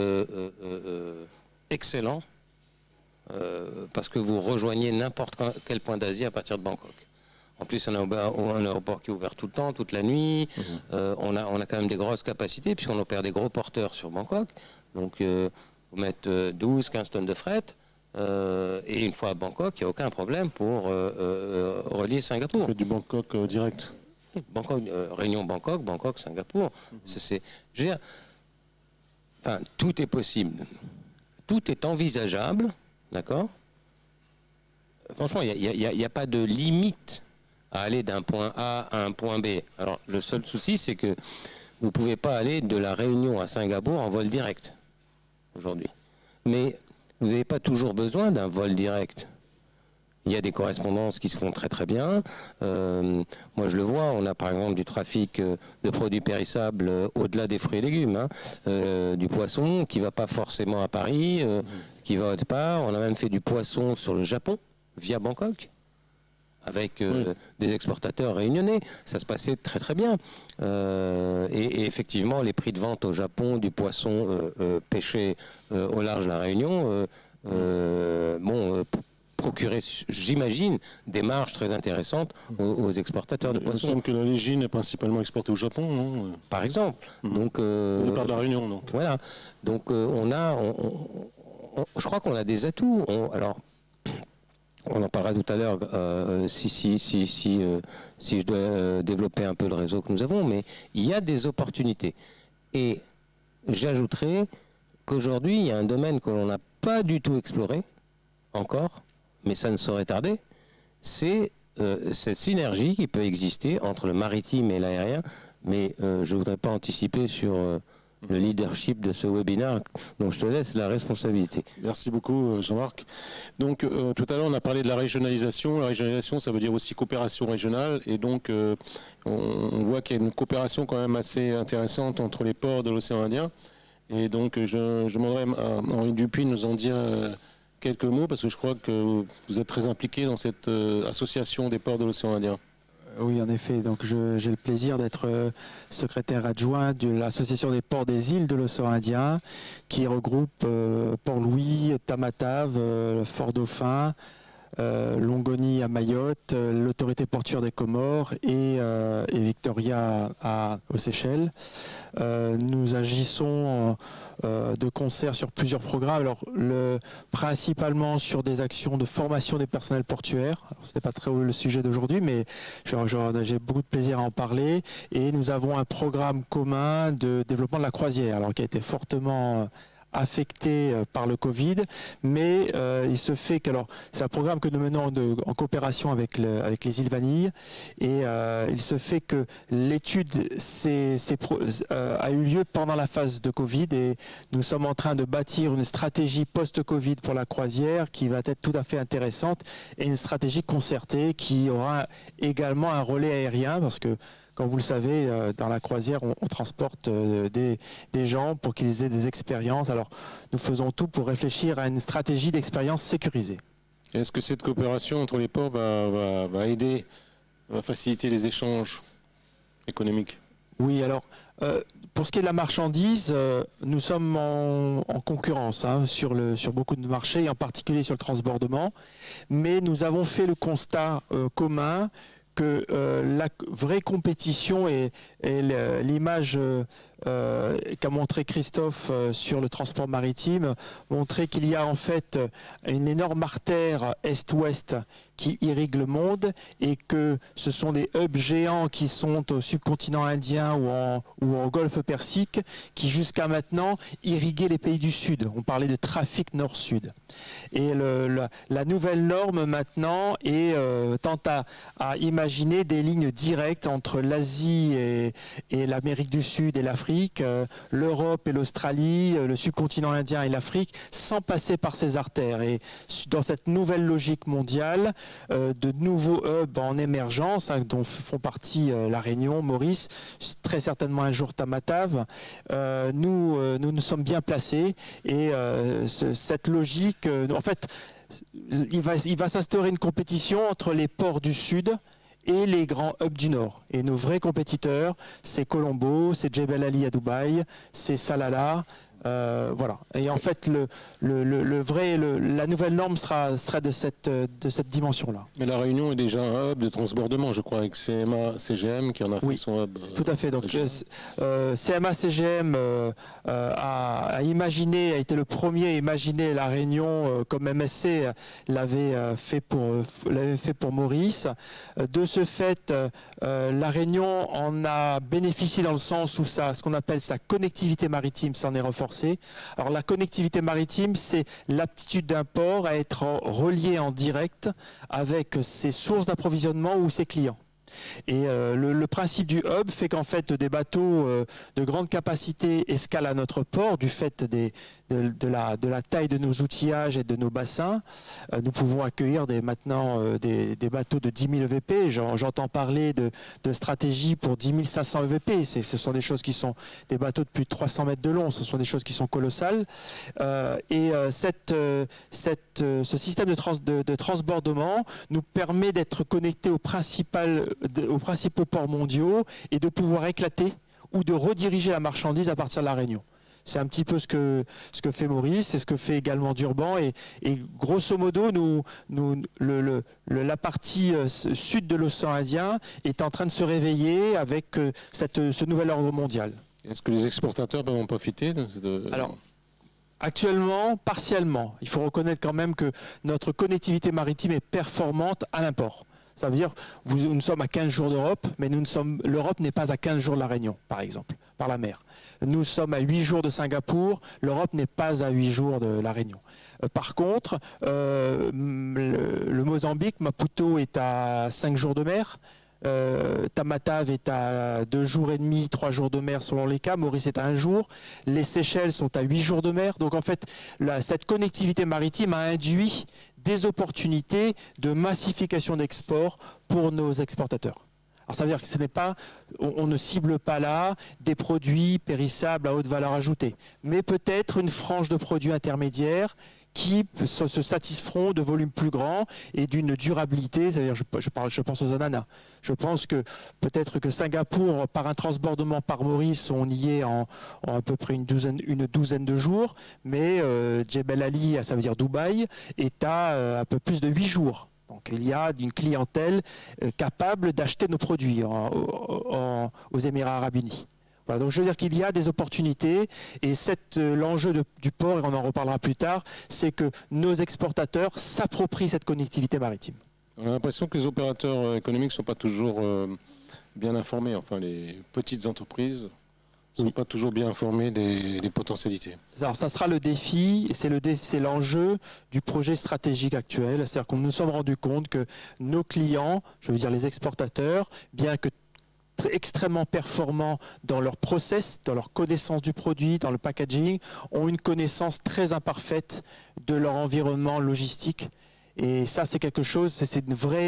excellent parce que vous rejoignez n'importe quel point d'Asie à partir de Bangkok. En plus, on a un aéroport qui est ouvert tout le temps, toute la nuit. On a quand même des grosses capacités puisqu'on opère des gros porteurs sur Bangkok. Donc, vous mettez 12-15 tonnes de fret. Et une fois à Bangkok, il n'y a aucun problème pour relier Singapour. Du Bangkok direct. Bangkok, Réunion Bangkok, Bangkok Singapour. Tout est possible. Tout est envisageable, d'accord? Franchement, il n'y a pas de limite à aller d'un point A à un point B. Alors, le seul souci, c'est que vous ne pouvez pas aller de la Réunion à Singapour en vol direct aujourd'hui. Mais vous n'avez pas toujours besoin d'un vol direct. Il y a des correspondances qui se font très très bien. Moi je le vois, on a par exemple du trafic de produits périssables au-delà des fruits et légumes, du poisson qui ne va pas forcément à Paris, qui va autre part. On a même fait du poisson sur le Japon via Bangkok avec des exportateurs réunionnais. Ça se passait très très bien. Et effectivement, les prix de vente au Japon du poisson pêché au large de la Réunion, procurer, j'imagine, des marges très intéressantes aux exportateurs de poissons. Il me semble que la légine est principalement exportée au Japon, non? Par exemple. Donc, on parle de la Réunion, donc. Voilà. Donc, je crois qu'on a des atouts. On en parlera tout à l'heure si je dois développer un peu le réseau que nous avons, mais il y a des opportunités. Et j'ajouterai qu'aujourd'hui, il y a un domaine que l'on n'a pas du tout exploré encore, mais ça ne saurait tarder, c'est cette synergie qui peut exister entre le maritime et l'aérien, mais je ne voudrais pas anticiper sur le leadership de ce webinaire. Donc je te laisse la responsabilité. Merci beaucoup Jean-Marc. Donc tout à l'heure on a parlé de la régionalisation. La régionalisation ça veut dire aussi coopération régionale et donc on voit qu'il y a une coopération quand même assez intéressante entre les ports de l'océan Indien. Et donc je demanderai à Henri Dupuis de nous en dire quelques mots parce que je crois que vous êtes très impliqué dans cette association des ports de l'océan Indien. Oui, en effet. Donc, j'ai le plaisir d'être secrétaire adjoint de l'Association des ports des îles de l'océan Indien, qui regroupe Port-Louis, Tamatave, Fort-Dauphin, Longoni à Mayotte, l'autorité portuaire des Comores et Victoria aux Seychelles. Nous agissons de concert sur plusieurs programmes, alors principalement sur des actions de formation des personnels portuaires. Ce n'est pas très le sujet d'aujourd'hui, mais j'ai beaucoup de plaisir à en parler. Et nous avons un programme commun de développement de la croisière, alors qui a été fortement affecté par le Covid, mais il se fait que, alors c'est un programme que nous menons en coopération avec les îles Vanille, et il se fait que l'étude a eu lieu pendant la phase de Covid, et nous sommes en train de bâtir une stratégie post-Covid pour la croisière qui va être tout à fait intéressante, et une stratégie concertée qui aura également un relais aérien, parce que comme vous le savez, dans la croisière, on transporte des gens pour qu'ils aient des expériences. Alors, nous faisons tout pour réfléchir à une stratégie d'expérience sécurisée. Est-ce que cette coopération entre les ports va aider, va faciliter les échanges économiques? Oui, alors, pour ce qui est de la marchandise, nous sommes en concurrence sur beaucoup de marchés, et en particulier sur le transbordement. Mais nous avons fait le constat commun que la vraie compétition et l'image qu'a montré Christophe sur le transport maritime montrait qu'il y a en fait une énorme artère est-ouest qui irrigue le monde, et que ce sont des hubs géants qui sont au subcontinent indien ou au golfe Persique qui jusqu'à maintenant irriguaient les pays du Sud. On parlait de trafic nord-sud. Et la nouvelle norme maintenant tente à imaginer des lignes directes entre l'Asie et l'Amérique du Sud et l'Afrique, l'Europe et l'Australie, le subcontinent indien et l'Afrique, sans passer par ces artères. Et dans cette nouvelle logique mondiale, de nouveaux hubs en émergence, dont font partie La Réunion, Maurice, très certainement un jour Tamatave, nous sommes bien placés, et cette logique, en fait, il va s'instaurer une compétition entre les ports du Sud et les grands hubs du Nord. Et nos vrais compétiteurs, c'est Colombo, c'est Jebel Ali à Dubaï, c'est Salalah. Voilà. Et en fait, la nouvelle norme sera de cette dimension-là. Mais La Réunion est déjà un hub de transbordement, je crois, avec CMA CGM qui en a fait son hub. Tout à fait. Donc CMA CGM a été le premier à imaginer La Réunion comme MSC l'avait fait pour Maurice. De ce fait, La Réunion en a bénéficié dans le sens où ce qu'on appelle sa connectivité maritime s'en est renforcée. Alors la connectivité maritime, c'est l'aptitude d'un port à être relié en direct avec ses sources d'approvisionnement ou ses clients. Et le principe du hub fait qu'en fait des bateaux de grande capacité escalent à notre port du fait de la taille de nos outillages et de nos bassins. Nous pouvons accueillir maintenant des bateaux de 10 000 EVP. J'entends parler de stratégies pour 10 500 EVP. Ce sont des choses qui sont des bateaux de plus de 300 mètres de long. Ce sont des choses qui sont colossales. Ce système de transbordement nous permet d'être connectés aux principaux ports mondiaux et de pouvoir éclater ou de rediriger la marchandise à partir de La Réunion. C'est un petit peu ce que fait Maurice, c'est ce que fait également Durban, et grosso modo, la partie sud de l'océan Indien est en train de se réveiller avec ce nouvel ordre mondial. Est-ce que les exportateurs peuvent en profiter Alors, actuellement, partiellement. Il faut reconnaître quand même que notre connectivité maritime est performante à l'import. Ça veut dire que nous sommes à 15 jours d'Europe, mais l'Europe n'est pas à 15 jours de La Réunion, par exemple, par la mer. Nous sommes à 8 jours de Singapour, l'Europe n'est pas à 8 jours de La Réunion. Par contre, le Mozambique, Maputo, est à 5 jours de mer. Tamatave est à 2 jours et demi, 3 jours de mer selon les cas. Maurice est à 1 jour. Les Seychelles sont à 8 jours de mer. Donc en fait, cette connectivité maritime a induit des opportunités de massification d'export pour nos exportateurs. Alors ça veut dire que ce n'est pas, on ne cible pas là des produits périssables à haute valeur ajoutée, mais peut-être une frange de produits intermédiaires qui se satisferont de volumes plus grands et d'une durabilité, c'est-à-dire je pense aux ananas. Je pense que peut-être que Singapour, par un transbordement par Maurice, on y est en à peu près une douzaine de jours, mais Jebel Ali, ça veut dire Dubaï, est à un peu plus de 8 jours. Donc il y a une clientèle capable d'acheter nos produits aux Émirats Arabes Unis. Voilà, donc je veux dire qu'il y a des opportunités et l'enjeu du port, et on en reparlera plus tard, c'est que nos exportateurs s'approprient cette connectivité maritime. On a l'impression que les opérateurs économiques ne sont pas toujours bien informés, enfin les petites entreprises ne sont pas toujours bien informées des potentialités. Alors ça sera le défi, et c'est l'enjeu du projet stratégique actuel, c'est-à-dire qu'on nous sommes rendus compte que nos clients, je veux dire les exportateurs, bien que extrêmement performants dans leur process, dans leur connaissance du produit, dans le packaging, ont une connaissance très imparfaite de leur environnement logistique. Et ça, c'est quelque chose, c'est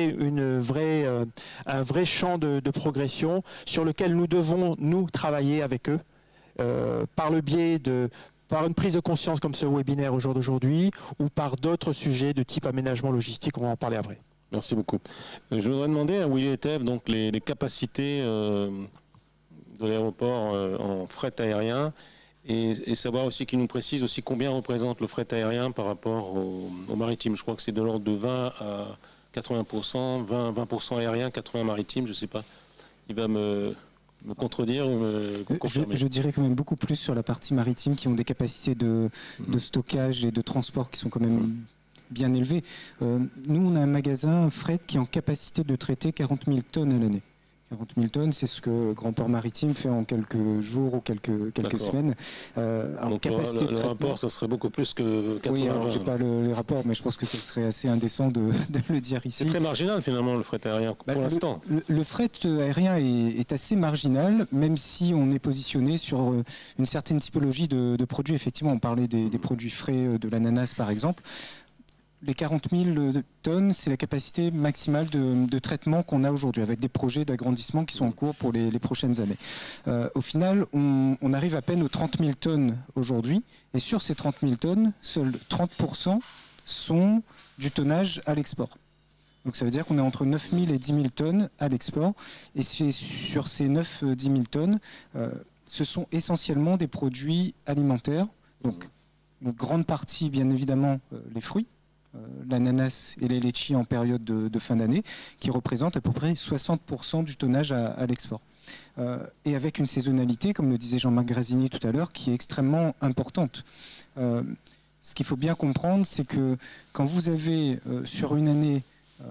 un vrai champ de progression sur lequel nous devons, nous, travailler avec eux par une prise de conscience comme ce webinaire au jour d'aujourd'hui ou par d'autres sujets de type aménagement logistique, on va en parler après. Merci beaucoup. Je voudrais demander à Willy Etef donc les capacités de l'aéroport en fret aérien et savoir aussi qu'il nous précise aussi combien représente le fret aérien par rapport au maritime. Je crois que c'est de l'ordre de 20 à 80%, 20% aérien, 80% maritime, je ne sais pas. Il va me contredire ou me confirmer. Je dirais quand même beaucoup plus sur la partie maritime qui ont des capacités de stockage et de transport qui sont quand même bien élevées. Nous, on a un magasin fret qui est en capacité de traiter 40 000 tonnes à l'année. 40 000 tonnes, c'est ce que Grand Port Maritime fait en quelques jours ou quelques semaines. Donc le rapport, ça serait beaucoup plus que 80 000. Oui, je n'ai pas les rapports, mais je pense que ce serait assez indécent de le dire ici. C'est très marginal finalement le fret aérien pour l'instant. Le fret aérien est assez marginal, même si on est positionné sur une certaine typologie de produits. Effectivement, on parlait des produits frais de l'ananas par exemple. Les 40 000 tonnes, c'est la capacité maximale de traitement qu'on a aujourd'hui, avec des projets d'agrandissement qui sont en cours pour les prochaines années. Au final, on arrive à peine aux 30 000 tonnes aujourd'hui, et sur ces 30 000 tonnes, seuls 30% sont du tonnage à l'export. Donc ça veut dire qu'on est entre 9 000 et 10 000 tonnes à l'export, et sur ces 9-10 000 tonnes, ce sont essentiellement des produits alimentaires, donc une grande partie, bien évidemment, les fruits, l'ananas et les litchis en période de fin d'année, qui représentent à peu près 60% du tonnage à l'export. Et avec une saisonnalité, comme le disait Jean-Marc Grasini tout à l'heure, qui est extrêmement importante. Ce qu'il faut bien comprendre, c'est que quand vous avez sur une année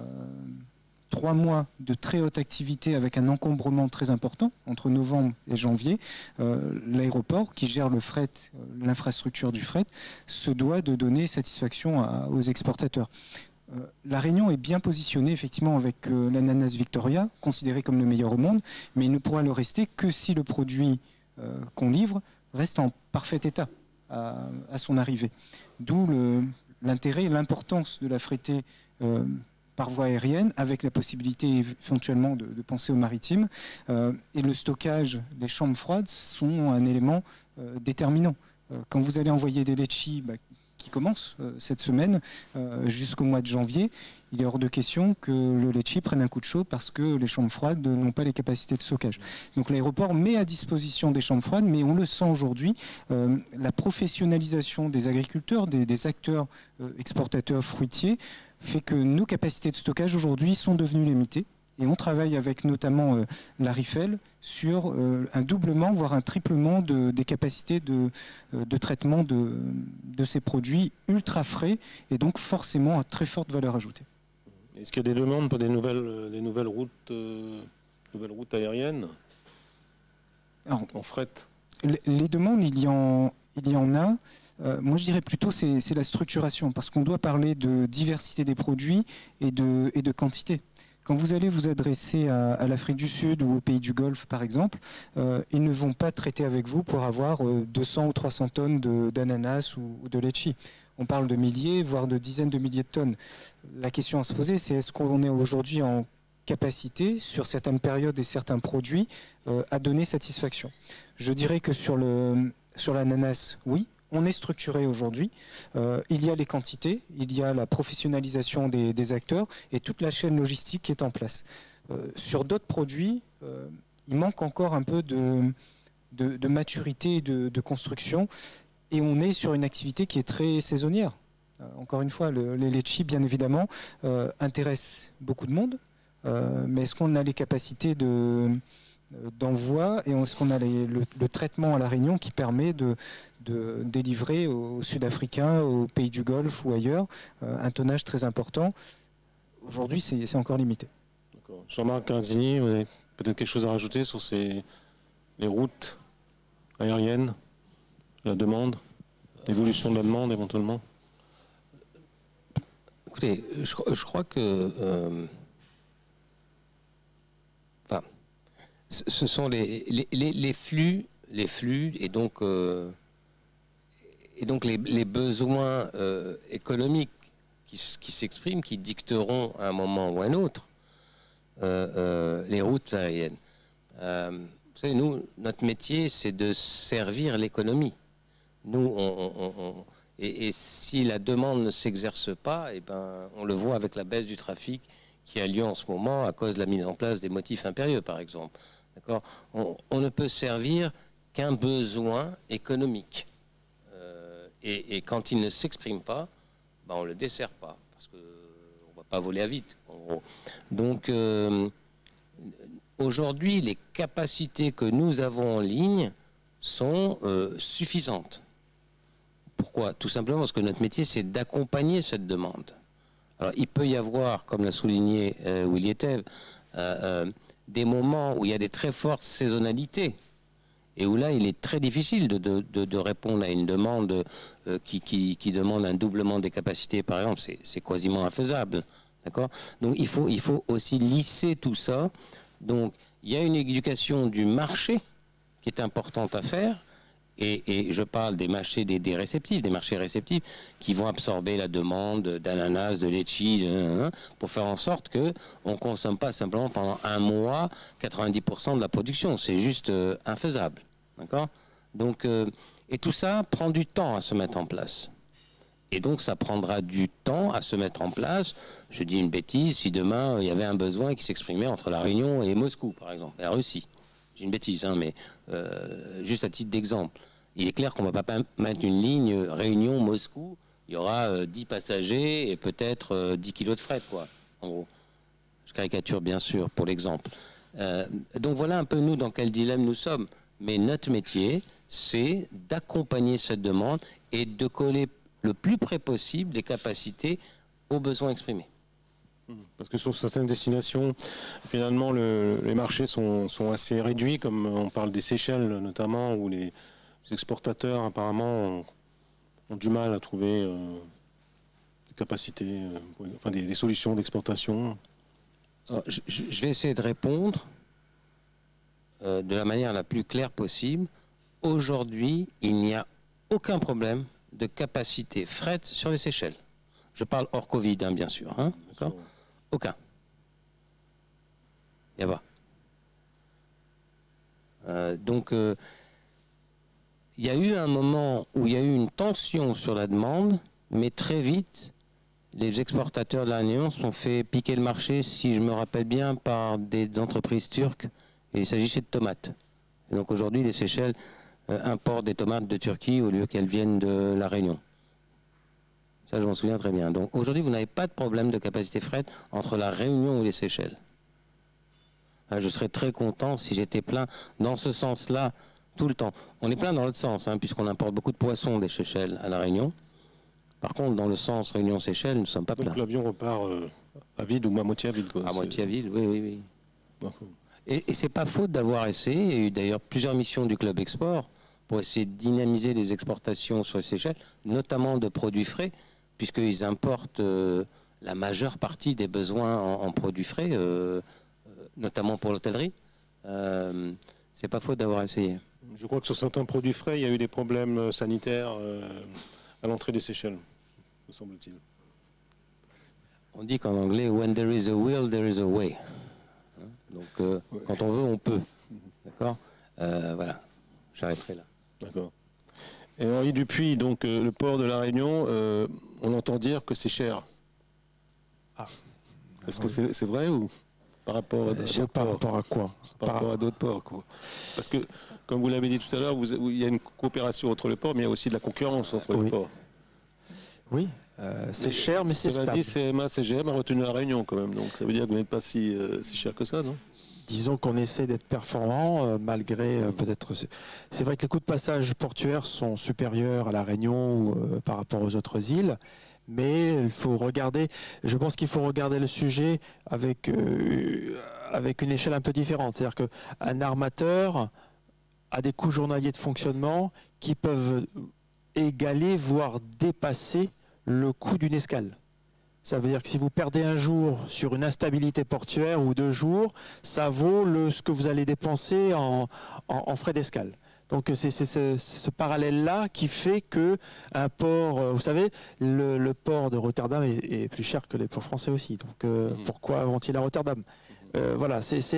3 mois de très haute activité avec un encombrement très important entre novembre et janvier, l'aéroport qui gère le fret, l'infrastructure du fret, se doit de donner satisfaction aux exportateurs. La Réunion est bien positionnée effectivement avec l'ananas Victoria, considéré comme le meilleur au monde, mais il ne pourra le rester que si le produit qu'on livre reste en parfait état à son arrivée. D'où l'intérêt et l'importance de la fretter par voie aérienne, avec la possibilité éventuellement de penser au maritime. Et le stockage, les chambres froides sont un élément déterminant. Quand vous allez envoyer des litchis qui commencent cette semaine jusqu'au mois de janvier, il est hors de question que le litchi prenne un coup de chaud parce que les chambres froides n'ont pas les capacités de stockage. Donc l'aéroport met à disposition des chambres froides, mais on le sent aujourd'hui, la professionnalisation des agriculteurs, des acteurs exportateurs fruitiers, fait que nos capacités de stockage aujourd'hui sont devenues limitées. Et on travaille avec notamment la RIFEL sur un doublement, voire un triplement des capacités de traitement de ces produits ultra frais et donc forcément à très forte valeur ajoutée. Est-ce qu'il y a des demandes pour des nouvelles routes aériennes en fret? Les demandes, il y en a. Moi, je dirais plutôt c'est la structuration, parce qu'on doit parler de diversité des produits et de quantité. Quand vous allez vous adresser à l'Afrique du Sud ou aux pays du Golfe, par exemple, ils ne vont pas traiter avec vous pour avoir 200 ou 300 tonnes d'ananas ou de litchi. On parle de milliers, voire de dizaines de milliers de tonnes. La question à se poser, c'est est-ce qu'on est aujourd'hui en capacité, sur certaines périodes et certains produits, à donner satisfaction? Je dirais que sur l'ananas, oui. On est structuré aujourd'hui, il y a les quantités, il y a la professionnalisation des acteurs et toute la chaîne logistique qui est en place. Sur d'autres produits, il manque encore un peu de maturité et de construction et on est sur une activité qui est très saisonnière. Encore une fois, les litchis, bien évidemment, intéressent beaucoup de monde, mais est-ce qu'on a les capacités d'envoi et est-ce qu'on a le traitement à La Réunion qui permet de délivrer aux Sud-Africains, aux pays du Golfe ou ailleurs, un tonnage très important. Aujourd'hui, c'est encore limité. Jean-Marc Carzini, vous avez peut-être quelque chose à rajouter sur les routes aériennes, la demande, l'évolution de la demande éventuellement? Écoutez, je crois que... ce sont les flux et donc les besoins économiques qui s'expriment, qui dicteront à un moment ou à un autre les routes aériennes. Vous savez, nous, notre métier, c'est de servir l'économie. Nous, et si la demande ne s'exerce pas, eh ben, on le voit avec la baisse du trafic qui a lieu en ce moment à cause de la mise en place des motifs impérieux, par exemple. D'accord ? On ne peut servir qu'un besoin économique. Et quand il ne s'exprime pas, ben on ne le dessert pas, parce qu'on ne va pas voler à vite, en gros. Donc, aujourd'hui, les capacités que nous avons en ligne sont suffisantes. Pourquoi ? Tout simplement parce que notre métier, c'est d'accompagner cette demande. Alors, il peut y avoir, comme l'a souligné Willy Etève, des moments où il y a des très fortes saisonnalités et où là, il est très difficile de répondre à une demande qui demande un doublement des capacités, par exemple. C'est quasiment infaisable. D'accord ? Donc, il faut aussi lisser tout ça. Donc, il y a une éducation du marché qui est importante à faire. Et je parle des marchés des réceptifs, des marchés réceptifs qui vont absorber la demande d'ananas, de litchi, pour faire en sorte qu'on ne consomme pas simplement pendant un mois 90% de la production. C'est juste infaisable. D'accord ? Donc, et tout ça prend du temps à se mettre en place. Et donc, ça prendra du temps à se mettre en place. Je dis une bêtise, si demain, il y avait un besoin qui s'exprimait entre La Réunion et Moscou, par exemple, la Russie. J'ai une bêtise, hein, mais juste à titre d'exemple. Il est clair qu'on ne va pas mettre une ligne Réunion-Moscou. Il y aura 10 passagers et peut-être 10 kilos de fret, quoi, en gros. Je caricature, bien sûr, pour l'exemple. Donc voilà un peu nous dans quel dilemme nous sommes. Mais notre métier, c'est d'accompagner cette demande et de coller le plus près possible des capacités aux besoins exprimés. Parce que sur certaines destinations, finalement, les marchés sont assez réduits, comme on parle des Seychelles notamment, où les exportateurs apparemment ont du mal à trouver des capacités, enfin des solutions d'exportation. Je vais essayer de répondre de la manière la plus claire possible. Aujourd'hui, il n'y a aucun problème de capacité fret sur les Seychelles. Je parle hors Covid, hein, bien sûr. Hein, d'accord ? Aucun. Il n'y a pas. Donc, il y a eu un moment où il y a eu une tension sur la demande, mais très vite, les exportateurs de la Réunion se sont fait piquer le marché, si je me rappelle bien, par des entreprises turques. Et il s'agissait de tomates. Et donc aujourd'hui, les Seychelles importent des tomates de Turquie au lieu qu'elles viennent de la Réunion. Ça, je m'en souviens très bien. Donc aujourd'hui, vous n'avez pas de problème de capacité fret entre la Réunion et les Seychelles. Je serais très content si j'étais plein dans ce sens-là tout le temps. On est plein dans l'autre sens, hein, puisqu'on importe beaucoup de poissons des Seychelles à la Réunion. Par contre, dans le sens Réunion-Seychelles, nous ne sommes pas pleins. Donc l'avion repart à vide ou à moitié à vide, quoi. À moitié à vide, oui. D'accord. Et c'est pas faute d'avoir essayé. Il y a eu d'ailleurs plusieurs missions du Club Export pour essayer de dynamiser les exportations sur les Seychelles, notamment de produits frais, puisqu'ils importent la majeure partie des besoins en produits frais, notamment pour l'hôtellerie. C'est pas faute d'avoir essayé. Je crois que sur certains produits frais, il y a eu des problèmes sanitaires à l'entrée des Seychelles, me semble-t-il. On dit qu'en anglais, when there is a will, there is a way. Donc, quand on veut, on peut. D'accord. Voilà, j'arrêterai là. D'accord. Et Henri Dupuis, donc le port de la Réunion, on entend dire que c'est cher. Ah. Est-ce que c'est vrai ou par rapport à d'autres par ports? rapport à quoi? Par rapport à d'autres ports, quoi. Parce que, comme vous l'avez dit tout à l'heure, il y a une coopération entre les ports, mais il y a aussi de la concurrence entre les ports. Oui, c'est cher, mais c'est stable. Cela dit, CMA, CGM a retenu la Réunion quand même, donc ça veut dire que vous n'êtes pas si cher que ça, non? Disons qu'on essaie d'être performant, malgré peut-être... C'est vrai que les coûts de passage portuaires sont supérieurs à la Réunion par rapport aux autres îles, mais il faut regarder, je pense qu'il faut regarder le sujet avec une échelle un peu différente. C'est-à-dire qu'un armateur a des coûts journaliers de fonctionnement qui peuvent égaler, voire dépasser le coût d'une escale. Ça veut dire que si vous perdez un jour sur une instabilité portuaire ou 2 jours, ça vaut ce que vous allez dépenser en frais d'escale. Donc c'est ce parallèle-là qui fait que un port, vous savez, le port de Rotterdam est plus cher que les ports français aussi. Donc pourquoi vont-ils à Rotterdam? Voilà, c'est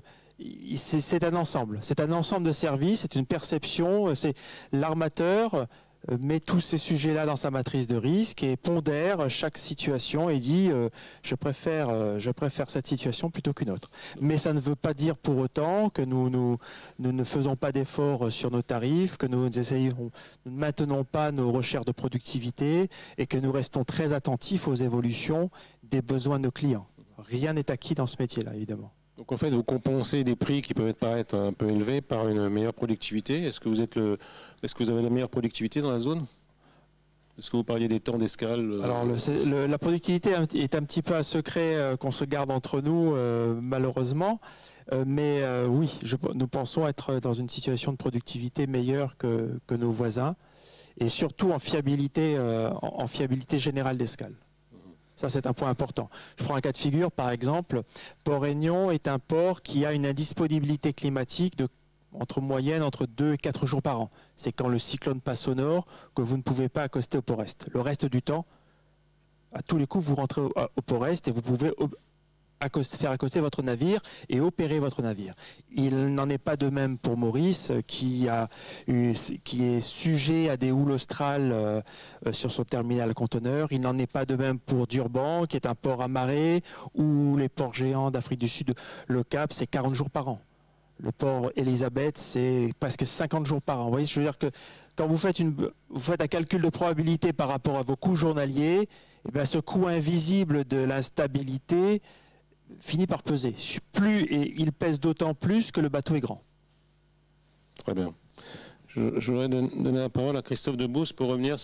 un ensemble. C'est un ensemble de services, c'est une perception. C'est l'armateur met tous ces sujets-là dans sa matrice de risque et pondère chaque situation et dit je préfère cette situation plutôt qu'une autre. Mais ça ne veut pas dire pour autant que nous ne faisons pas d'efforts sur nos tarifs, que nous ne maintenons pas nos recherches de productivité et que nous restons très attentifs aux évolutions des besoins de nos clients. Rien n'est acquis dans ce métier-là, évidemment. Donc en fait, vous compensez des prix qui peuvent paraître un peu élevés par une meilleure productivité. Est-ce que vous avez la meilleure productivité dans la zone? Est-ce que vous parliez des temps d'escale? Alors la productivité est un petit peu un secret qu'on se garde entre nous, malheureusement. Mais oui, nous pensons être dans une situation de productivité meilleure que nos voisins, et surtout en fiabilité générale d'escale. Ça, c'est un point important. Je prends un cas de figure, par exemple. Port-Réunion est un port qui a une indisponibilité climatique moyenne entre 2 et 4 jours par an. C'est quand le cyclone passe au nord que vous ne pouvez pas accoster au port-est. Le reste du temps, à tous les coups, vous rentrez au port-est et vous pouvez faire accoster votre navire et opérer votre navire. Il n'en est pas de même pour Maurice, qui est sujet à des houles australes sur son terminal conteneur. Il n'en est pas de même pour Durban, qui est un port à marée, ou les ports géants d'Afrique du Sud. Le Cap, c'est 40 jours par an. Le port Elisabeth, c'est presque 50 jours par an. Vous voyez, je veux dire que quand vous faites un calcul de probabilité par rapport à vos coûts journaliers, et bien ce coût invisible de l'instabilité finit par peser. Et il pèse d'autant plus que le bateau est grand. Très bien. Je voudrais donner la parole à Christophe Debousse pour revenir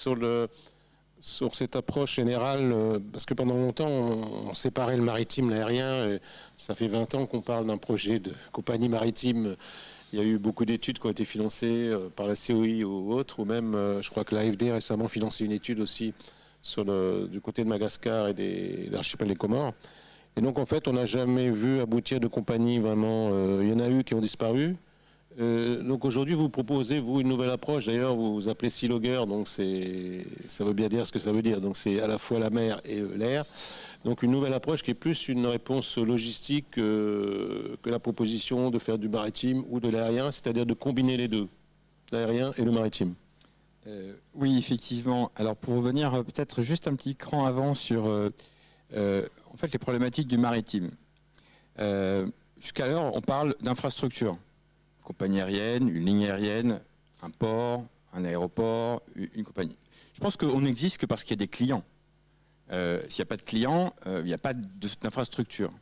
sur cette approche générale, parce que pendant longtemps, on séparait le maritime, l'aérien. Ça fait 20 ans qu'on parle d'un projet de compagnie maritime. Il y a eu beaucoup d'études qui ont été financées par la COI ou autres, ou même, je crois que l'AFD a récemment financé une étude aussi du côté de Madagascar et de l'archipel des Comores. Et donc, en fait, on n'a jamais vu aboutir de compagnies vraiment. Il y en a eu qui ont disparu. Donc, aujourd'hui, vous proposez, vous, une nouvelle approche. D'ailleurs, vous vous appelez Sea Logger, donc ça veut bien dire ce que ça veut dire. Donc, c'est à la fois la mer et l'air. Donc, une nouvelle approche qui est plus une réponse logistique que la proposition de faire du maritime ou de l'aérien, c'est-à-dire de combiner les deux, l'aérien et le maritime. Oui, effectivement. Alors, pour revenir peut-être juste un petit cran avant sur... en fait, les problématiques du maritime. Jusqu'alors, on parle d'infrastructure. Compagnie aérienne, une ligne aérienne, un port, un aéroport, une compagnie. Je pense qu'on n'existe que parce qu'il y a des clients. S'il n'y a pas de clients, il n'y a pas d'infrastructure.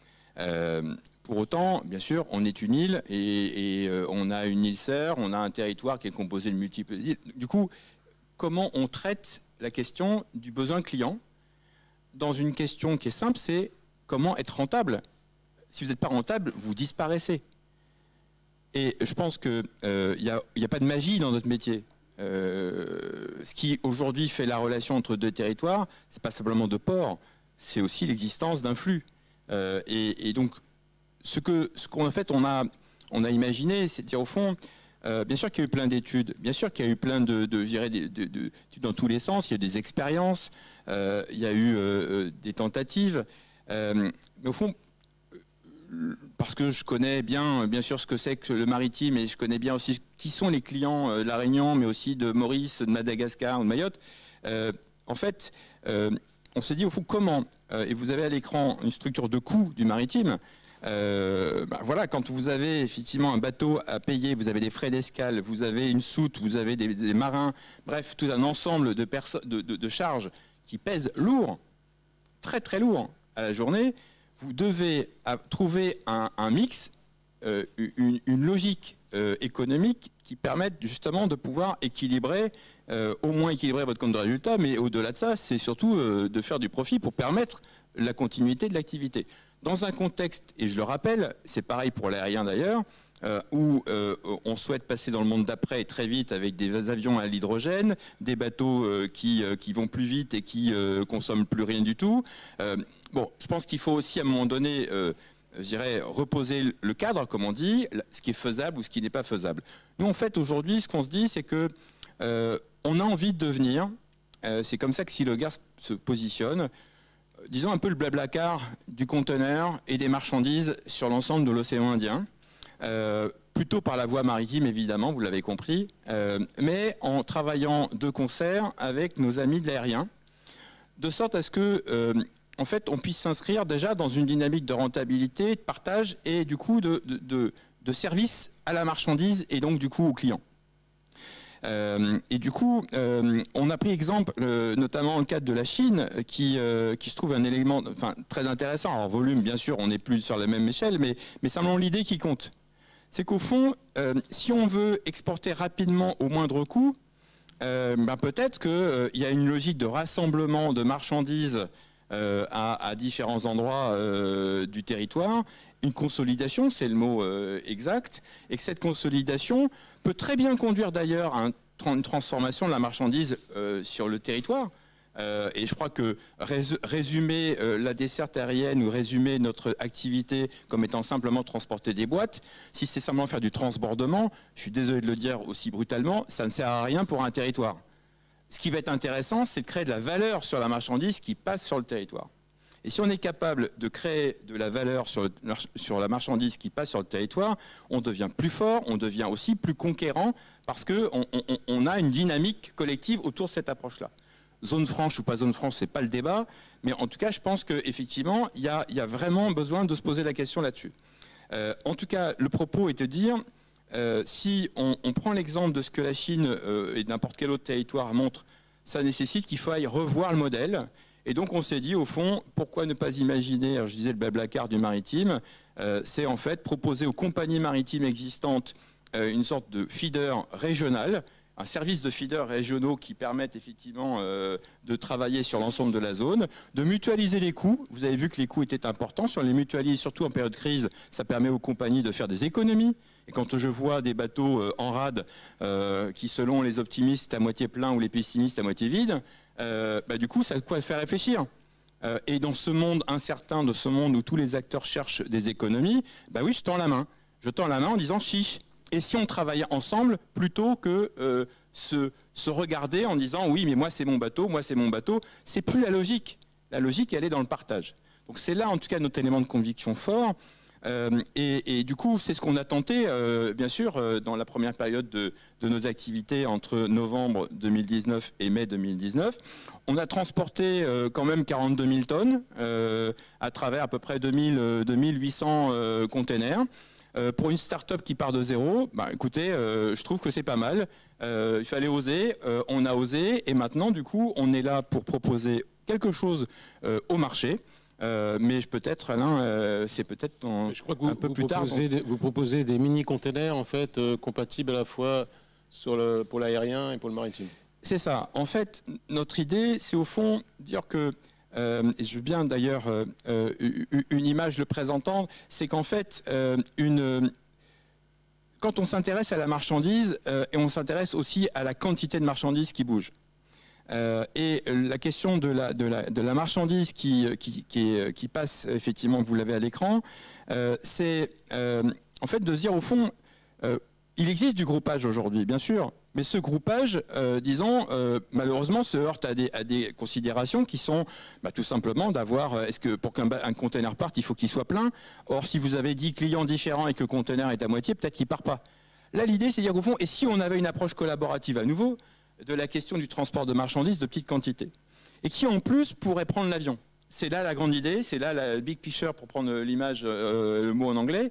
Pour autant, bien sûr, on est une île et on a une île sœur, on a un territoire qui est composé de multiples îles. Du coup, comment on traite la question du besoin client dans une question qui est simple, c'est comment être rentable. Si vous n'êtes pas rentable, vous disparaissez. Et je pense qu'il n'y a pas de magie dans notre métier. Ce qui aujourd'hui fait la relation entre deux territoires, c'est pas simplement deux ports, c'est aussi l'existence d'un flux. Et donc, ce qu'en fait on a imaginé, c'est de dire au fond, bien sûr qu'il y a eu plein d'études, bien sûr qu'il y a eu plein d'études dans tous les sens, il y a eu des expériences, il y a eu des tentatives, mais au fond, parce que je connais bien sûr ce que c'est que le maritime, et je connais bien aussi qui sont les clients de La Réunion, mais aussi de Maurice, de Madagascar ou de Mayotte, en fait, on s'est dit au fond comment, et vous avez à l'écran une structure de coût du maritime. Voilà, quand vous avez effectivement un bateau à payer, vous avez des frais d'escale, vous avez une soute, vous avez des marins, bref, tout un ensemble de charges qui pèsent lourd, très très lourd à la journée. Vous devez trouver un mix, une logique économique qui permette justement de pouvoir équilibrer, au moins équilibrer votre compte de résultat, mais au-delà de ça, c'est surtout de faire du profit pour permettre la continuité de l'activité. Dans un contexte, et je le rappelle, c'est pareil pour l'aérien d'ailleurs, où on souhaite passer dans le monde d'après très vite avec des avions à l'hydrogène, des bateaux qui vont plus vite et qui consomment plus rien du tout. Bon, je pense qu'il faut aussi à un moment donné, je dirais, reposer le cadre, comme on dit, ce qui est faisable ou ce qui n'est pas faisable. Nous, en fait, aujourd'hui, ce qu'on se dit, c'est que on a envie de devenir, c'est comme ça que Sealoger se positionne, disons un peu le Blablacar du conteneur et des marchandises sur l'ensemble de l'océan Indien, plutôt par la voie maritime évidemment, vous l'avez compris, mais en travaillant de concert avec nos amis de l'aérien, de sorte à ce que en fait on puisse s'inscrire déjà dans une dynamique de rentabilité, de partage et du coup de service à la marchandise et donc du coup au client. Et du coup, on a pris exemple, notamment dans le cadre de la Chine, qui se trouve un élément très intéressant. Alors, volume, bien sûr, on n'est plus sur la même échelle, mais simplement l'idée qui compte. C'est qu'au fond, si on veut exporter rapidement au moindre coût, peut-être qu'il y a une logique de rassemblement de marchandises à différents endroits du territoire, une consolidation, c'est le mot exact, et que cette consolidation peut très bien conduire d'ailleurs à une transformation de la marchandise sur le territoire. Et je crois que résumer la desserte aérienne ou résumer notre activité comme étant simplement transporter des boîtes, si c'est simplement faire du transbordement, je suis désolé de le dire aussi brutalement, ça ne sert à rien pour un territoire. Ce qui va être intéressant, c'est de créer de la valeur sur la marchandise qui passe sur le territoire. Et si on est capable de créer de la valeur sur la marchandise qui passe sur le territoire, on devient plus fort, on devient aussi plus conquérant parce qu'on a une dynamique collective autour de cette approche-là. Zone franche ou pas zone franche, c'est pas le débat, mais en tout cas, je pense qu'effectivement, il y a vraiment besoin de se poser la question là-dessus. En tout cas, le propos est de dire, si on prend l'exemple de ce que la Chine et n'importe quel autre territoire montre, ça nécessite qu'il faille revoir le modèle. Et donc on s'est dit, au fond, pourquoi ne pas imaginer, alors je disais le Blablacar du maritime, c'est en fait proposer aux compagnies maritimes existantes une sorte de feeder régional, un service de feeders régionaux qui permettent effectivement de travailler sur l'ensemble de la zone, de mutualiser les coûts. Vous avez vu que les coûts étaient importants. Si on les mutualise, surtout en période de crise, ça permet aux compagnies de faire des économies. Et quand je vois des bateaux en rade qui, selon les optimistes, à moitié plein ou les pessimistes à moitié vide, du coup, ça a de quoi faire réfléchir. Et dans ce monde incertain, de ce monde où tous les acteurs cherchent des économies, oui, je tends la main. Je tends la main en disant chiche. Et si on travaillait ensemble, plutôt que se regarder en disant oui, mais moi c'est mon bateau, c'est plus la logique. La logique, elle est dans le partage. Donc c'est là, en tout cas, notre élément de conviction fort. Et du coup, c'est ce qu'on a tenté, bien sûr, dans la première période de nos activités entre novembre 2019 et mai 2019. On a transporté quand même 42 000 tonnes à travers à peu près 2800 containers. Pour une start-up qui part de zéro, écoutez, je trouve que c'est pas mal. Il fallait oser, on a osé, et maintenant, du coup, on est là pour proposer quelque chose au marché. Mais peut-être, Alain, c'est peut-être un peu plus tard. Vous proposez des mini-containers, en fait, compatibles à la fois pour l'aérien et pour le maritime. C'est ça. En fait, notre idée, c'est au fond dire que, et je veux bien d'ailleurs une image le présentant, c'est qu'en fait, quand on s'intéresse à la marchandise, et on s'intéresse aussi à la quantité de marchandises qui bougent, Et la question de la marchandise qui passe, effectivement, vous l'avez à l'écran, c'est en fait de se dire au fond, il existe du groupage aujourd'hui, bien sûr, mais ce groupage, disons, malheureusement se heurte à des considérations qui sont tout simplement d'avoir, est-ce que pour qu'un container parte, il faut qu'il soit plein? Or, si vous avez 10 clients différents et que le container est à moitié, peut-être qu'il ne part pas. Là, l'idée, c'est de dire au fond, et si on avait une approche collaborative à nouveau de la question du transport de marchandises de petites quantités, et qui en plus pourrait prendre l'avion? C'est là la grande idée, c'est là la big picture pour prendre l'image, le mot en anglais.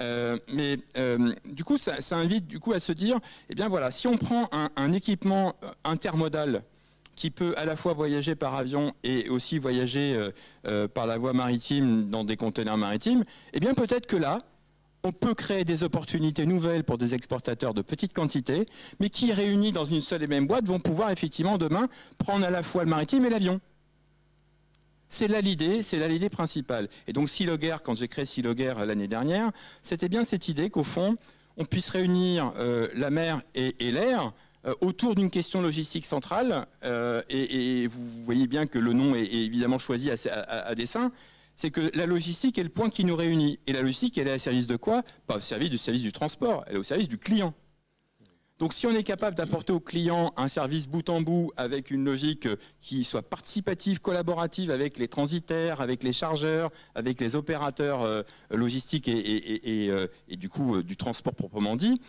Du coup, ça invite du coup à se dire, eh bien voilà, si on prend un équipement intermodal qui peut à la fois voyager par avion et aussi voyager par la voie maritime dans des conteneurs maritimes, eh bien peut-être que là, on peut créer des opportunités nouvelles pour des exportateurs de petites quantités, mais qui, réunis dans une seule et même boîte, vont pouvoir effectivement demain prendre à la fois le maritime et l'avion. C'est là l'idée principale. Et donc Sealoger, quand j'ai créé Sealoger l'année dernière, c'était bien cette idée qu'au fond, on puisse réunir la mer et l'air autour d'une question logistique centrale. Et vous voyez bien que le nom est évidemment choisi à dessein. C'est que la logistique est le point qui nous réunit. Et la logistique, elle est au service de quoi? Pas au service du transport, elle est au service du client. Donc si on est capable d'apporter au client un service bout en bout avec une logique qui soit participative, collaborative avec les transitaires, avec les chargeurs, avec les opérateurs logistiques et du coup du transport proprement dit,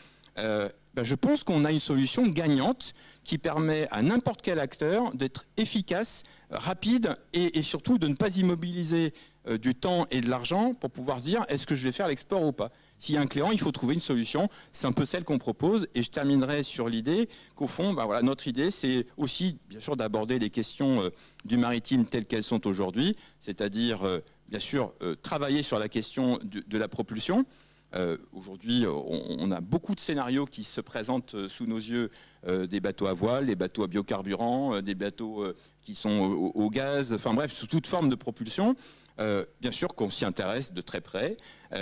je pense qu'on a une solution gagnante qui permet à n'importe quel acteur d'être efficace, rapide et surtout de ne pas immobiliser du temps et de l'argent pour pouvoir se dire est-ce que je vais faire l'export ou pas. S'il y a un client, il faut trouver une solution. C'est un peu celle qu'on propose et je terminerai sur l'idée qu'au fond, voilà, notre idée, c'est aussi bien sûr d'aborder les questions du maritime telles qu'elles sont aujourd'hui, c'est-à-dire bien sûr travailler sur la question de la propulsion. Aujourd'hui, on a beaucoup de scénarios qui se présentent sous nos yeux, des bateaux à voile, des bateaux à biocarburant, des bateaux qui sont au gaz, enfin bref, sous toute forme de propulsion. Bien sûr qu'on s'y intéresse de très près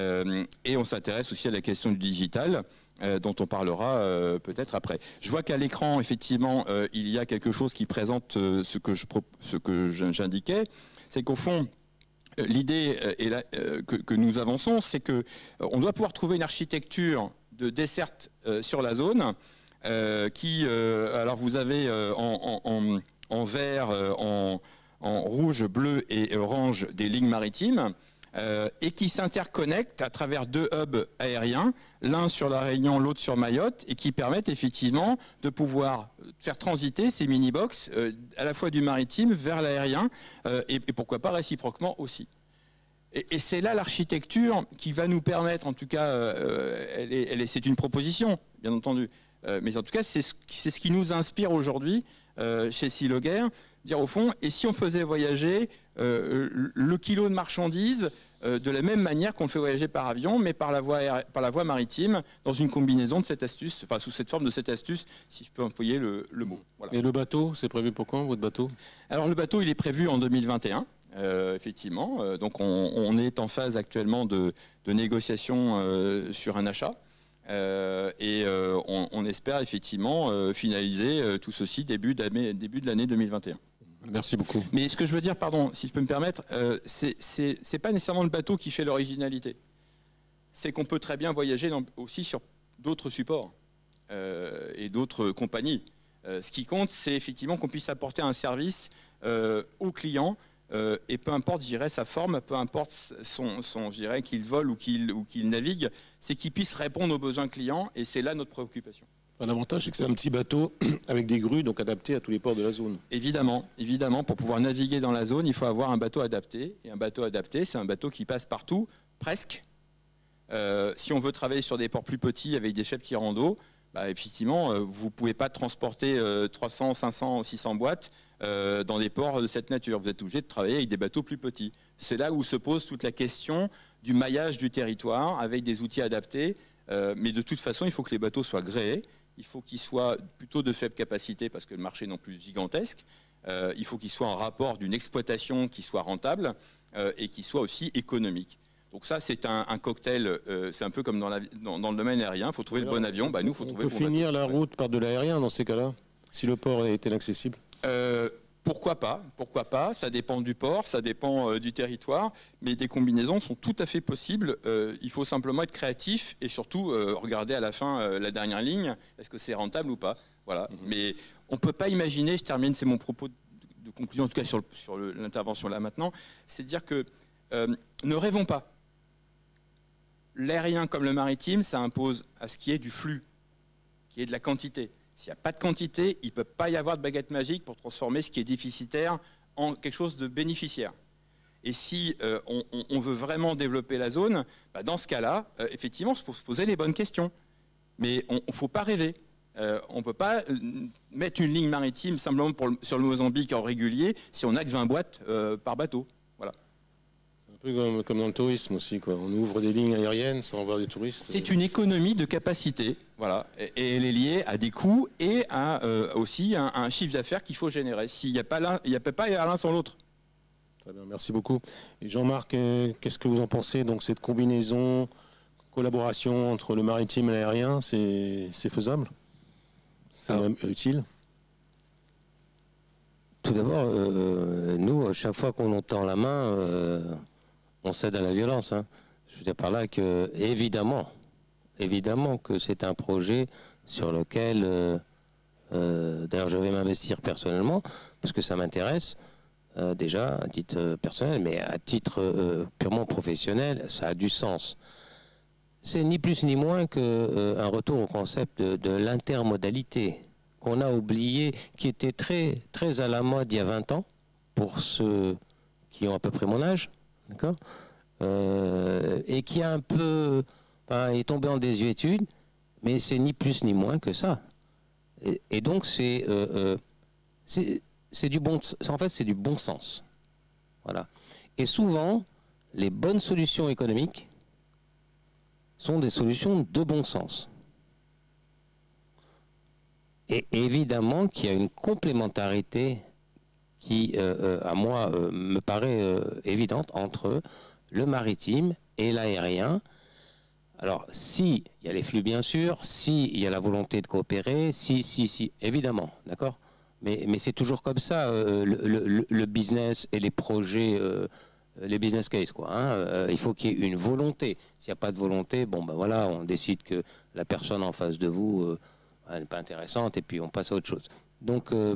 et on s'intéresse aussi à la question du digital dont on parlera peut-être après. Je vois qu'à l'écran, effectivement, il y a quelque chose qui présente ce que j'indiquais, c'est qu'au fond, l'idée que nous avançons, c'est qu'on doit pouvoir trouver une architecture de desserte sur la zone qui, alors vous avez en vert, en rouge, bleu et orange des lignes maritimes et qui s'interconnectent à travers deux hubs aériens, l'un sur La Réunion, l'autre sur Mayotte, et qui permettent effectivement de pouvoir faire transiter ces mini-box à la fois du maritime vers l'aérien et pourquoi pas réciproquement aussi. Et c'est là l'architecture qui va nous permettre, en tout cas, c'est une proposition, bien entendu, mais en tout cas, c'est ce qui nous inspire aujourd'hui chez Sealoger, dire au fond, et si on faisait voyager le kilo de marchandises de la même manière qu'on le fait voyager par avion, mais par la voie maritime, dans une combinaison de cette astuce, enfin sous cette forme de cette astuce, si je peux employer le mot. Voilà. Et le bateau, c'est prévu pour quand, votre bateau? Alors le bateau, il est prévu en 2021. Effectivement, donc on est en phase actuellement de négociation sur un achat et on espère effectivement finaliser tout ceci début de l'année 2021. Merci beaucoup. Mais ce que je veux dire, pardon, si je peux me permettre, c'est pas nécessairement le bateau qui fait l'originalité. C'est qu'on peut très bien voyager aussi sur d'autres supports et d'autres compagnies. Ce qui compte, c'est effectivement qu'on puisse apporter un service au client. Et peu importe, je dirais, sa forme, peu importe je dirais, qu'il vole ou qu'il navigue, c'est qu'il puisse répondre aux besoins clients, et c'est là notre préoccupation. L'avantage, c'est que c'est un petit bateau avec des grues, donc adapté à tous les ports de la zone. Évidemment, pour pouvoir naviguer dans la zone, il faut avoir un bateau adapté. Et un bateau adapté, c'est un bateau qui passe partout, presque. Si on veut travailler sur des ports plus petits avec des chefs tirant d'eau, effectivement, vous ne pouvez pas transporter 300, 500, 600 boîtes dans des ports de cette nature. Vous êtes obligé de travailler avec des bateaux plus petits. C'est là où se pose toute la question du maillage du territoire avec des outils adaptés. Mais de toute façon, il faut que les bateaux soient gréés. Il faut qu'ils soient plutôt de faible capacité parce que le marché non plus gigantesque. Il faut qu'ils soient en rapport d'une exploitation qui soit rentable et qui soit aussi économique. Donc ça, c'est un cocktail, c'est un peu comme dans le domaine aérien, il faut trouver le bon avion, nous, il faut trouver le bon bateau. On peut finir la route par de l'aérien dans ces cas-là, si le port est inaccessible. Pourquoi pas, ça dépend du port, ça dépend du territoire, mais des combinaisons sont tout à fait possibles. Il faut simplement être créatif et surtout regarder à la fin la dernière ligne, est-ce que c'est rentable ou pas. Voilà. Mais on ne peut pas imaginer, je termine, c'est mon propos de conclusion, en tout cas sur l'intervention là maintenant, c'est de dire que ne rêvons pas. L'aérien comme le maritime, ça impose à ce qui est du flux, qui est de la quantité. S'il n'y a pas de quantité, il ne peut pas y avoir de baguette magique pour transformer ce qui est déficitaire en quelque chose de bénéficiaire. Et si on veut vraiment développer la zone, bah dans ce cas-là, effectivement, il faut se poser les bonnes questions. Mais il ne faut pas rêver. On ne peut pas mettre une ligne maritime simplement sur le Mozambique en régulier si on n'a que 20 boîtes par bateau. Voilà. C'est un peu comme dans le tourisme aussi, quoi. On ouvre des lignes aériennes sans avoir des touristes. C'est une économie de capacité, voilà, et elle est liée à des coûts et à aussi un chiffre d'affaires qu'il faut générer. S'il n'y a pas l'un, il n'y a pas l'un sans l'autre. Très bien, merci beaucoup. Et Jean-Marc, qu'est-ce que vous en pensez? Donc cette combinaison, collaboration entre le maritime et l'aérien, c'est faisable? C'est même utile? Tout d'abord, nous, chaque fois qu'on nous tend la main, on cède à la violence. Hein. Je veux dire par là que, évidemment que c'est un projet sur lequel, d'ailleurs, je vais m'investir personnellement, parce que ça m'intéresse, déjà, à titre personnel, mais à titre purement professionnel, ça a du sens. C'est ni plus ni moins qu'un retour au concept de l'intermodalité qu'on a oublié, qui était très, très à la mode il y a 20 ans, pour ceux qui ont à peu près mon âge, d'accord, et qui a un peu, est tombé en désuétude, mais c'est ni plus ni moins que ça. Et donc c'est du bon, en fait c'est du bon sens, voilà. Et souvent les bonnes solutions économiques sont des solutions de bon sens. Et évidemment qu'il y a une complémentarité qui, à moi, me paraît évidente entre le maritime et l'aérien. Alors, si il y a les flux, bien sûr, si il y a la volonté de coopérer, si, évidemment, d'accord. Mais c'est toujours comme ça, le business et les projets, les business cases, quoi. Hein. Il faut qu'il y ait une volonté. S'il n'y a pas de volonté, bon, ben voilà, on décide que la personne en face de vous, elle n'est pas intéressante, et puis on passe à autre chose. Donc, moi,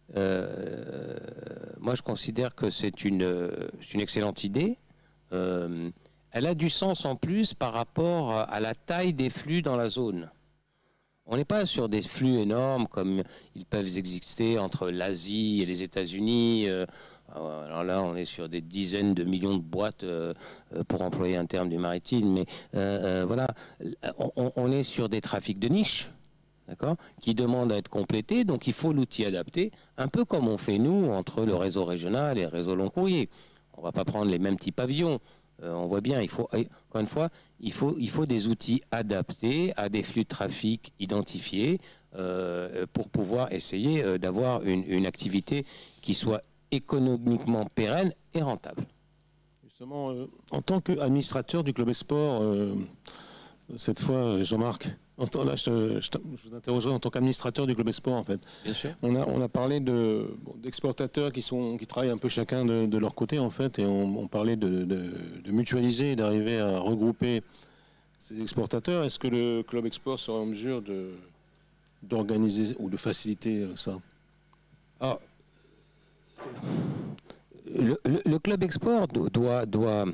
je considère que c'est une excellente idée. Elle a du sens en plus par rapport à la taille des flux dans la zone. On n'est pas sur des flux énormes comme ils peuvent exister entre l'Asie et les États-Unis. Alors là, on est sur des dizaines de millions de boîtes, pour employer un terme du maritime. Mais voilà, on est sur des trafics de niche, d'accord, qui demandent à être complétés. Donc il faut l'outil adapté, un peu comme on fait nous entre le réseau régional et le réseau long courrier. On ne va pas prendre les mêmes types avions. On voit bien, il faut, encore une fois, il faut des outils adaptés à des flux de trafic identifiés pour pouvoir essayer d'avoir une activité qui soit économiquement pérenne et rentable. Justement, en tant qu'administrateur du Club Esport, cette fois, Jean-Marc, là, je vous interrogerai en tant qu'administrateur du Club Esport, en fait. Bien sûr. On a parlé d'exportateurs qui travaillent un peu chacun de leur côté, en fait, et on parlait de mutualiser et d'arriver à regrouper ces exportateurs. Est-ce que le Club Export sera en mesure d'organiser ou de faciliter ça? Alors, le Club Export doit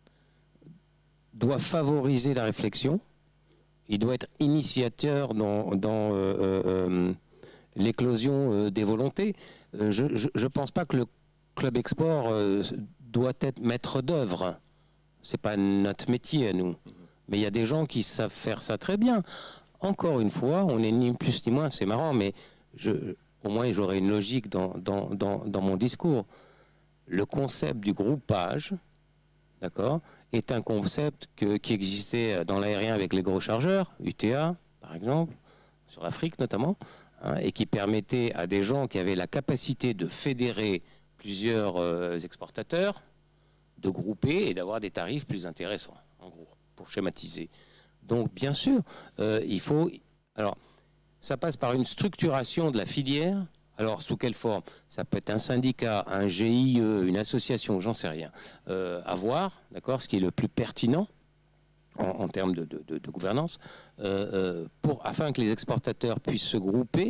favoriser la réflexion. Il doit être initiateur dans l'éclosion des volontés. Je ne pense pas que le Club Export doit être maître d'œuvre. Ce n'est pas notre métier à nous. Mais il y a des gens qui savent faire ça très bien. Encore une fois, on n'est ni plus ni moins, c'est marrant, mais au moins j'aurai une logique dans mon discours. Le concept du groupage, d'accord, est un concept qui existait dans l'aérien avec les gros chargeurs, UTA par exemple, sur l'Afrique notamment, hein, et qui permettait à des gens qui avaient la capacité de fédérer plusieurs exportateurs, de grouper et d'avoir des tarifs plus intéressants, en gros, pour schématiser. Donc bien sûr, il faut... Alors, ça passe par une structuration de la filière Alors, sous quelle forme? Ça peut être un syndicat, un GIE, une association, j'en sais rien. À voir, d'accord, ce qui est le plus pertinent en termes de gouvernance, afin que les exportateurs puissent se grouper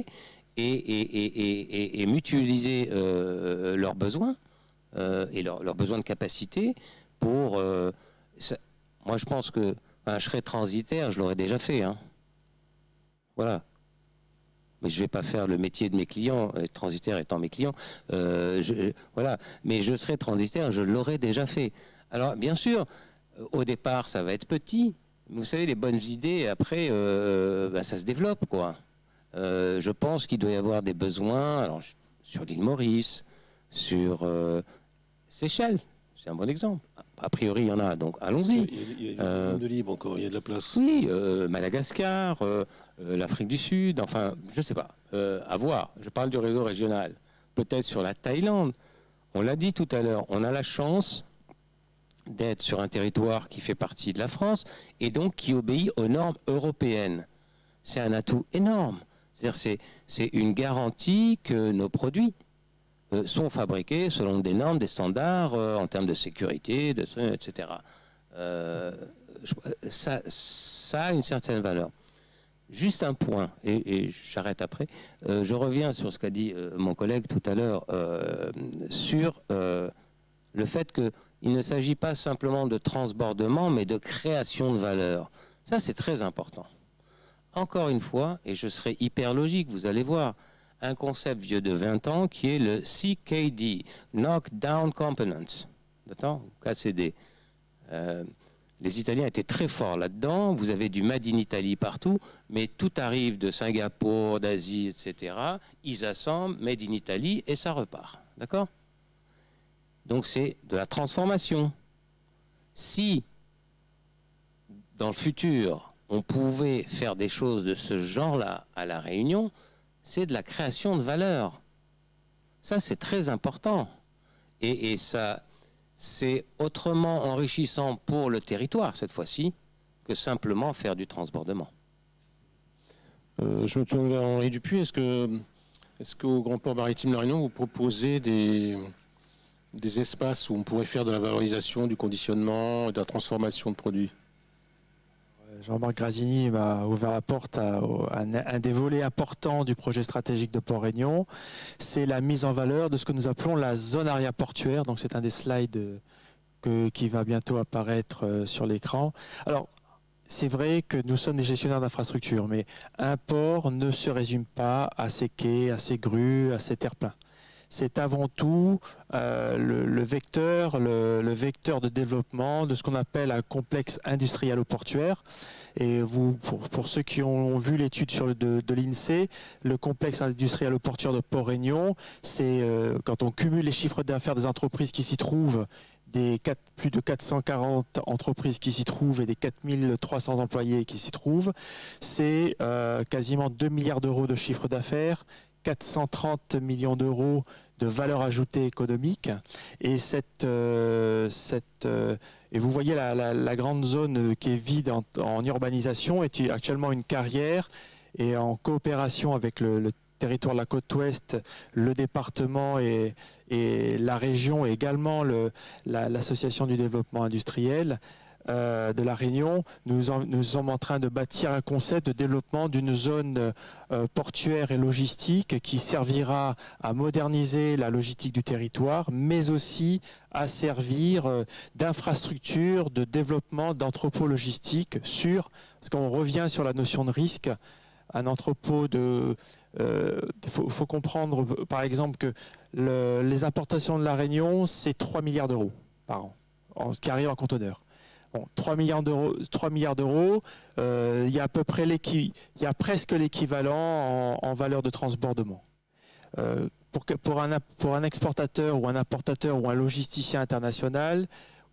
et mutualiser leurs besoins et leurs besoins de capacité pour... moi, je pense que je serais transitaire, je l'aurais déjà fait. Hein. Voilà. Mais je ne vais pas faire le métier de mes clients, transitaire étant mes clients. Voilà. Mais je serais transitaire, je l'aurais déjà fait. Alors, bien sûr, au départ, ça va être petit. Vous savez, les bonnes idées, après, ça se développe, quoi. Je pense qu'il doit y avoir des besoins, alors, sur l'île Maurice, sur Seychelles, c'est un bon exemple. A priori, il y en a, donc allons-y. Il y a de libre encore, il y a de la place. Oui, Madagascar, l'Afrique du Sud, enfin, je ne sais pas. À voir. Je parle du réseau régional. Peut-être sur la Thaïlande. On l'a dit tout à l'heure, on a la chance d'être sur un territoire qui fait partie de la France et donc qui obéit aux normes européennes. C'est un atout énorme. C'est-à-dire c'est une garantie que nos produits sont fabriqués selon des normes, des standards en termes de sécurité, etc. Ça a une certaine valeur. Juste un point, et j'arrête après. Je reviens sur ce qu'a dit mon collègue tout à l'heure sur le fait qu'il ne s'agit pas simplement de transbordement, mais de création de valeur. Ça, c'est très important. Encore une fois, et je serai hyper logique, vous allez voir, un concept vieux de 20 ans qui est le CKD, Knockdown Components, KCD. Les Italiens étaient très forts là-dedans, vous avez du Made in Italy partout, mais tout arrive de Singapour, d'Asie, etc. Ils assemblent Made in Italy et ça repart, d'accord? Donc c'est de la transformation. Si, dans le futur, on pouvait faire des choses de ce genre-là à La Réunion, c'est de la création de valeur. Ça, c'est très important. Et ça, c'est autrement enrichissant pour le territoire, cette fois-ci, que simplement faire du transbordement. Je me tourne vers Henri Dupuis. Est-ce qu'au Grand Port Maritime La Réunion, vous proposez des espaces où on pourrait faire de la valorisation, du conditionnement, de la transformation de produits? Jean-Marc Grasini m'a ouvert la porte à un des volets importants du projet stratégique de Port-Réunion. C'est la mise en valeur de ce que nous appelons la zone arrière portuaire. Donc c'est un des slides qui va bientôt apparaître sur l'écran. Alors, c'est vrai que nous sommes des gestionnaires d'infrastructures, mais un port ne se résume pas à ses quais, à ses grues, à ses terre-pleins. C'est avant tout le vecteur de développement de ce qu'on appelle un complexe industriel-portuaire. Et pour ceux qui ont vu l'étude de l'INSEE, le complexe industriel-portuaire de Port-Réunion, c'est quand on cumule les chiffres d'affaires des entreprises qui s'y trouvent, plus de 440 entreprises qui s'y trouvent et des 4300 employés qui s'y trouvent, c'est quasiment 2 milliards d'euros de chiffre d'affaires, 430 millions d'euros de valeur ajoutée économique. Et, et vous voyez la grande zone qui est vide en urbanisation est actuellement une carrière, et en coopération avec le territoire de la côte ouest, le département et la région, et également l'association du développement industriel de La Réunion, nous sommes en train de bâtir un concept de développement d'une zone portuaire et logistique qui servira à moderniser la logistique du territoire, mais aussi à servir d'infrastructure, de développement d'entrepôts logistiques sûrs, parce qu'on revient sur la notion de risque. Un entrepôt faut comprendre par exemple que les importations de La Réunion, c'est 3 milliards d'euros par an, qui arrivent en conteneur. Bon, 3 milliards d'euros, il y a à peu près il y a presque l'équivalent en valeur de transbordement. Pour un exportateur ou un importateur ou un logisticien international,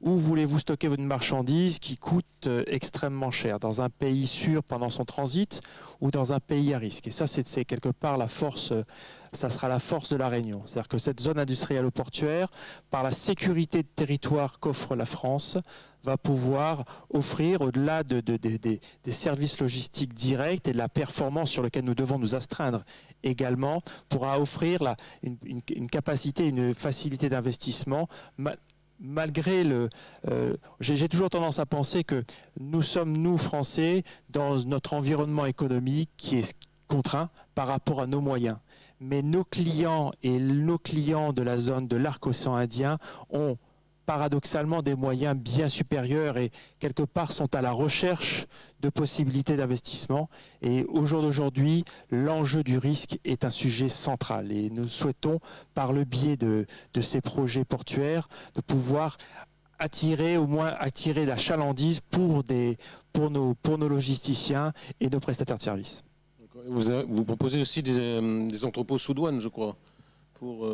où voulez-vous stocker votre marchandise qui coûte extrêmement cher, dans un pays sûr pendant son transit ou dans un pays à risque. Et ça, c'est quelque part la force, ça sera la force de la Réunion. C'est-à-dire que cette zone industrielle portuaire, par la sécurité de territoire qu'offre la France, va pouvoir offrir, au-delà des services logistiques directs et de la performance sur laquelle nous devons nous astreindre également, pourra offrir une capacité, une facilité d'investissement. Malgré j'ai toujours tendance à penser que nous sommes, nous, Français, dans notre environnement économique qui est contraint par rapport à nos moyens. Mais nos clients et nos clients de la zone de l'arc-océan Indien ont paradoxalement des moyens bien supérieurs et quelque part sont à la recherche de possibilités d'investissement. Et au jour d'aujourd'hui, l'enjeu du risque est un sujet central. Et nous souhaitons, par le biais de ces projets portuaires, de pouvoir attirer, au moins attirer la chalandise pour nos logisticiens et nos prestataires de services. Vous proposez aussi des entrepôts sous douane, je crois, pour...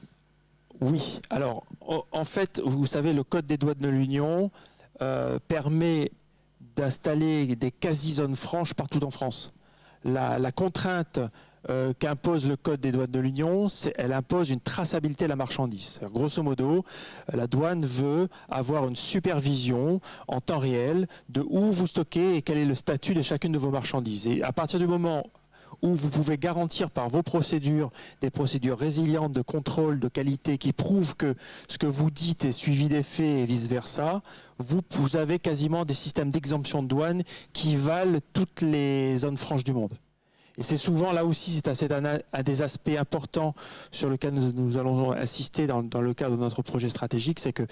Oui, alors en fait, vous savez, le Code des douanes de l'Union permet d'installer des quasi-zones franches partout en France. La contrainte qu'impose le Code des douanes de l'Union, elle impose une traçabilité de la marchandise. Grosso modo, la douane veut avoir une supervision en temps réel de où vous stockez et quel est le statut de chacune de vos marchandises. Et à partir du moment où vous pouvez garantir par vos procédures, des procédures résilientes de contrôle de qualité qui prouvent que ce que vous dites est suivi des faits et vice-versa, vous avez quasiment des systèmes d'exemption de douane qui valent toutes les zones franches du monde. Et c'est souvent, là aussi, c'est un des aspects importants sur lesquels nous allons insister dans le cadre de notre projet stratégique, c'est que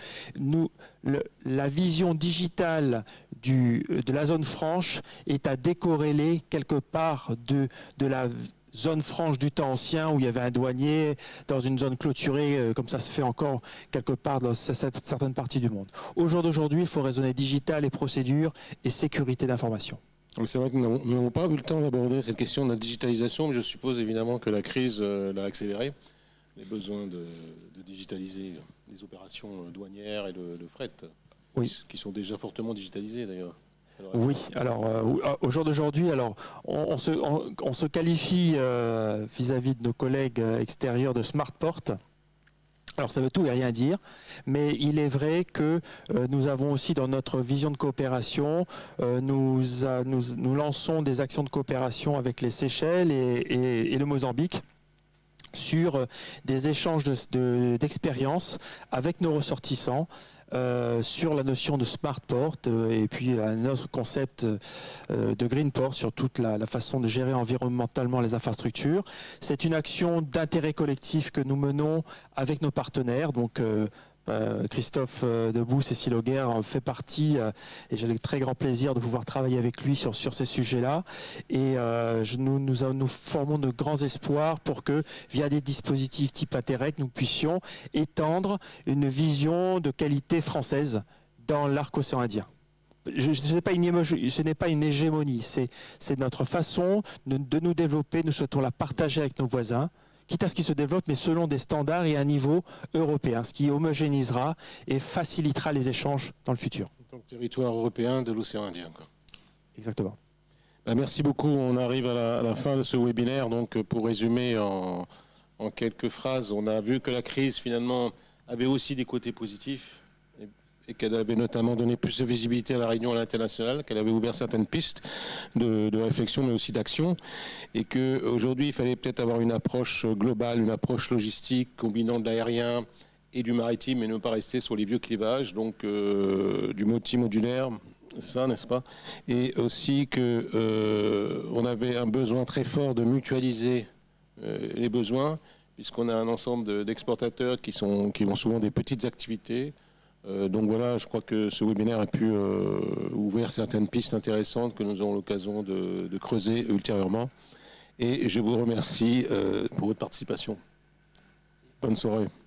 la vision digitale de la zone franche est à décorréler quelque part de la zone franche du temps ancien où il y avait un douanier dans une zone clôturée, comme ça se fait encore quelque part dans certaines parties du monde. Au jour d'aujourd'hui, il faut raisonner digital et procédures et sécurité d'information. C'est vrai que nous n'avons pas eu le temps d'aborder cette question de la digitalisation, mais je suppose évidemment que la crise l'a accéléré. Les besoins de digitaliser les opérations douanières et de fret, oui, qui sont déjà fortement digitalisées d'ailleurs. Oui, alors au jour d'aujourd'hui, on se qualifie vis-à-vis de nos collègues extérieurs de Smartport. Alors ça veut tout et rien dire, mais il est vrai que nous avons aussi dans notre vision de coopération, nous lançons des actions de coopération avec les Seychelles et le Mozambique sur des échanges d'expériences avec nos ressortissants sur la notion de smart port et puis un autre concept de green port sur toute la façon de gérer environnementalement les infrastructures. C'est une action d'intérêt collectif que nous menons avec nos partenaires, donc Christophe Debout, Cécile Auguer en fait partie et j'ai le très grand plaisir de pouvoir travailler avec lui sur ces sujets-là et nous formons de grands espoirs pour que via des dispositifs type Interreg nous puissions étendre une vision de qualité française dans l'arc-océan Indien. Ce n'est pas une hégémonie, c'est notre façon de nous développer, nous souhaitons la partager avec nos voisins, quitte à ce qui se développe, mais selon des standards et un niveau européen, ce qui homogénéisera et facilitera les échanges dans le futur. Donc territoire européen de l'océan Indien, quoi. Exactement. Merci beaucoup. On arrive à la fin de ce webinaire. Donc pour résumer en quelques phrases, on a vu que la crise finalement avait aussi des côtés positifs et qu'elle avait notamment donné plus de visibilité à la Réunion à l'international, qu'elle avait ouvert certaines pistes de réflexion mais aussi d'action, et qu'aujourd'hui il fallait peut-être avoir une approche globale, une approche logistique combinant de l'aérien et du maritime et ne pas rester sur les vieux clivages, donc du multimodulaire, c'est ça, n'est-ce pas? Et aussi qu'on avait un besoin très fort de mutualiser les besoins, puisqu'on a un ensemble d'exportateurs qui ont souvent des petites activités. Donc voilà, je crois que ce webinaire a pu ouvrir certaines pistes intéressantes que nous aurons l'occasion de creuser ultérieurement. Et je vous remercie pour votre participation. Bonne soirée.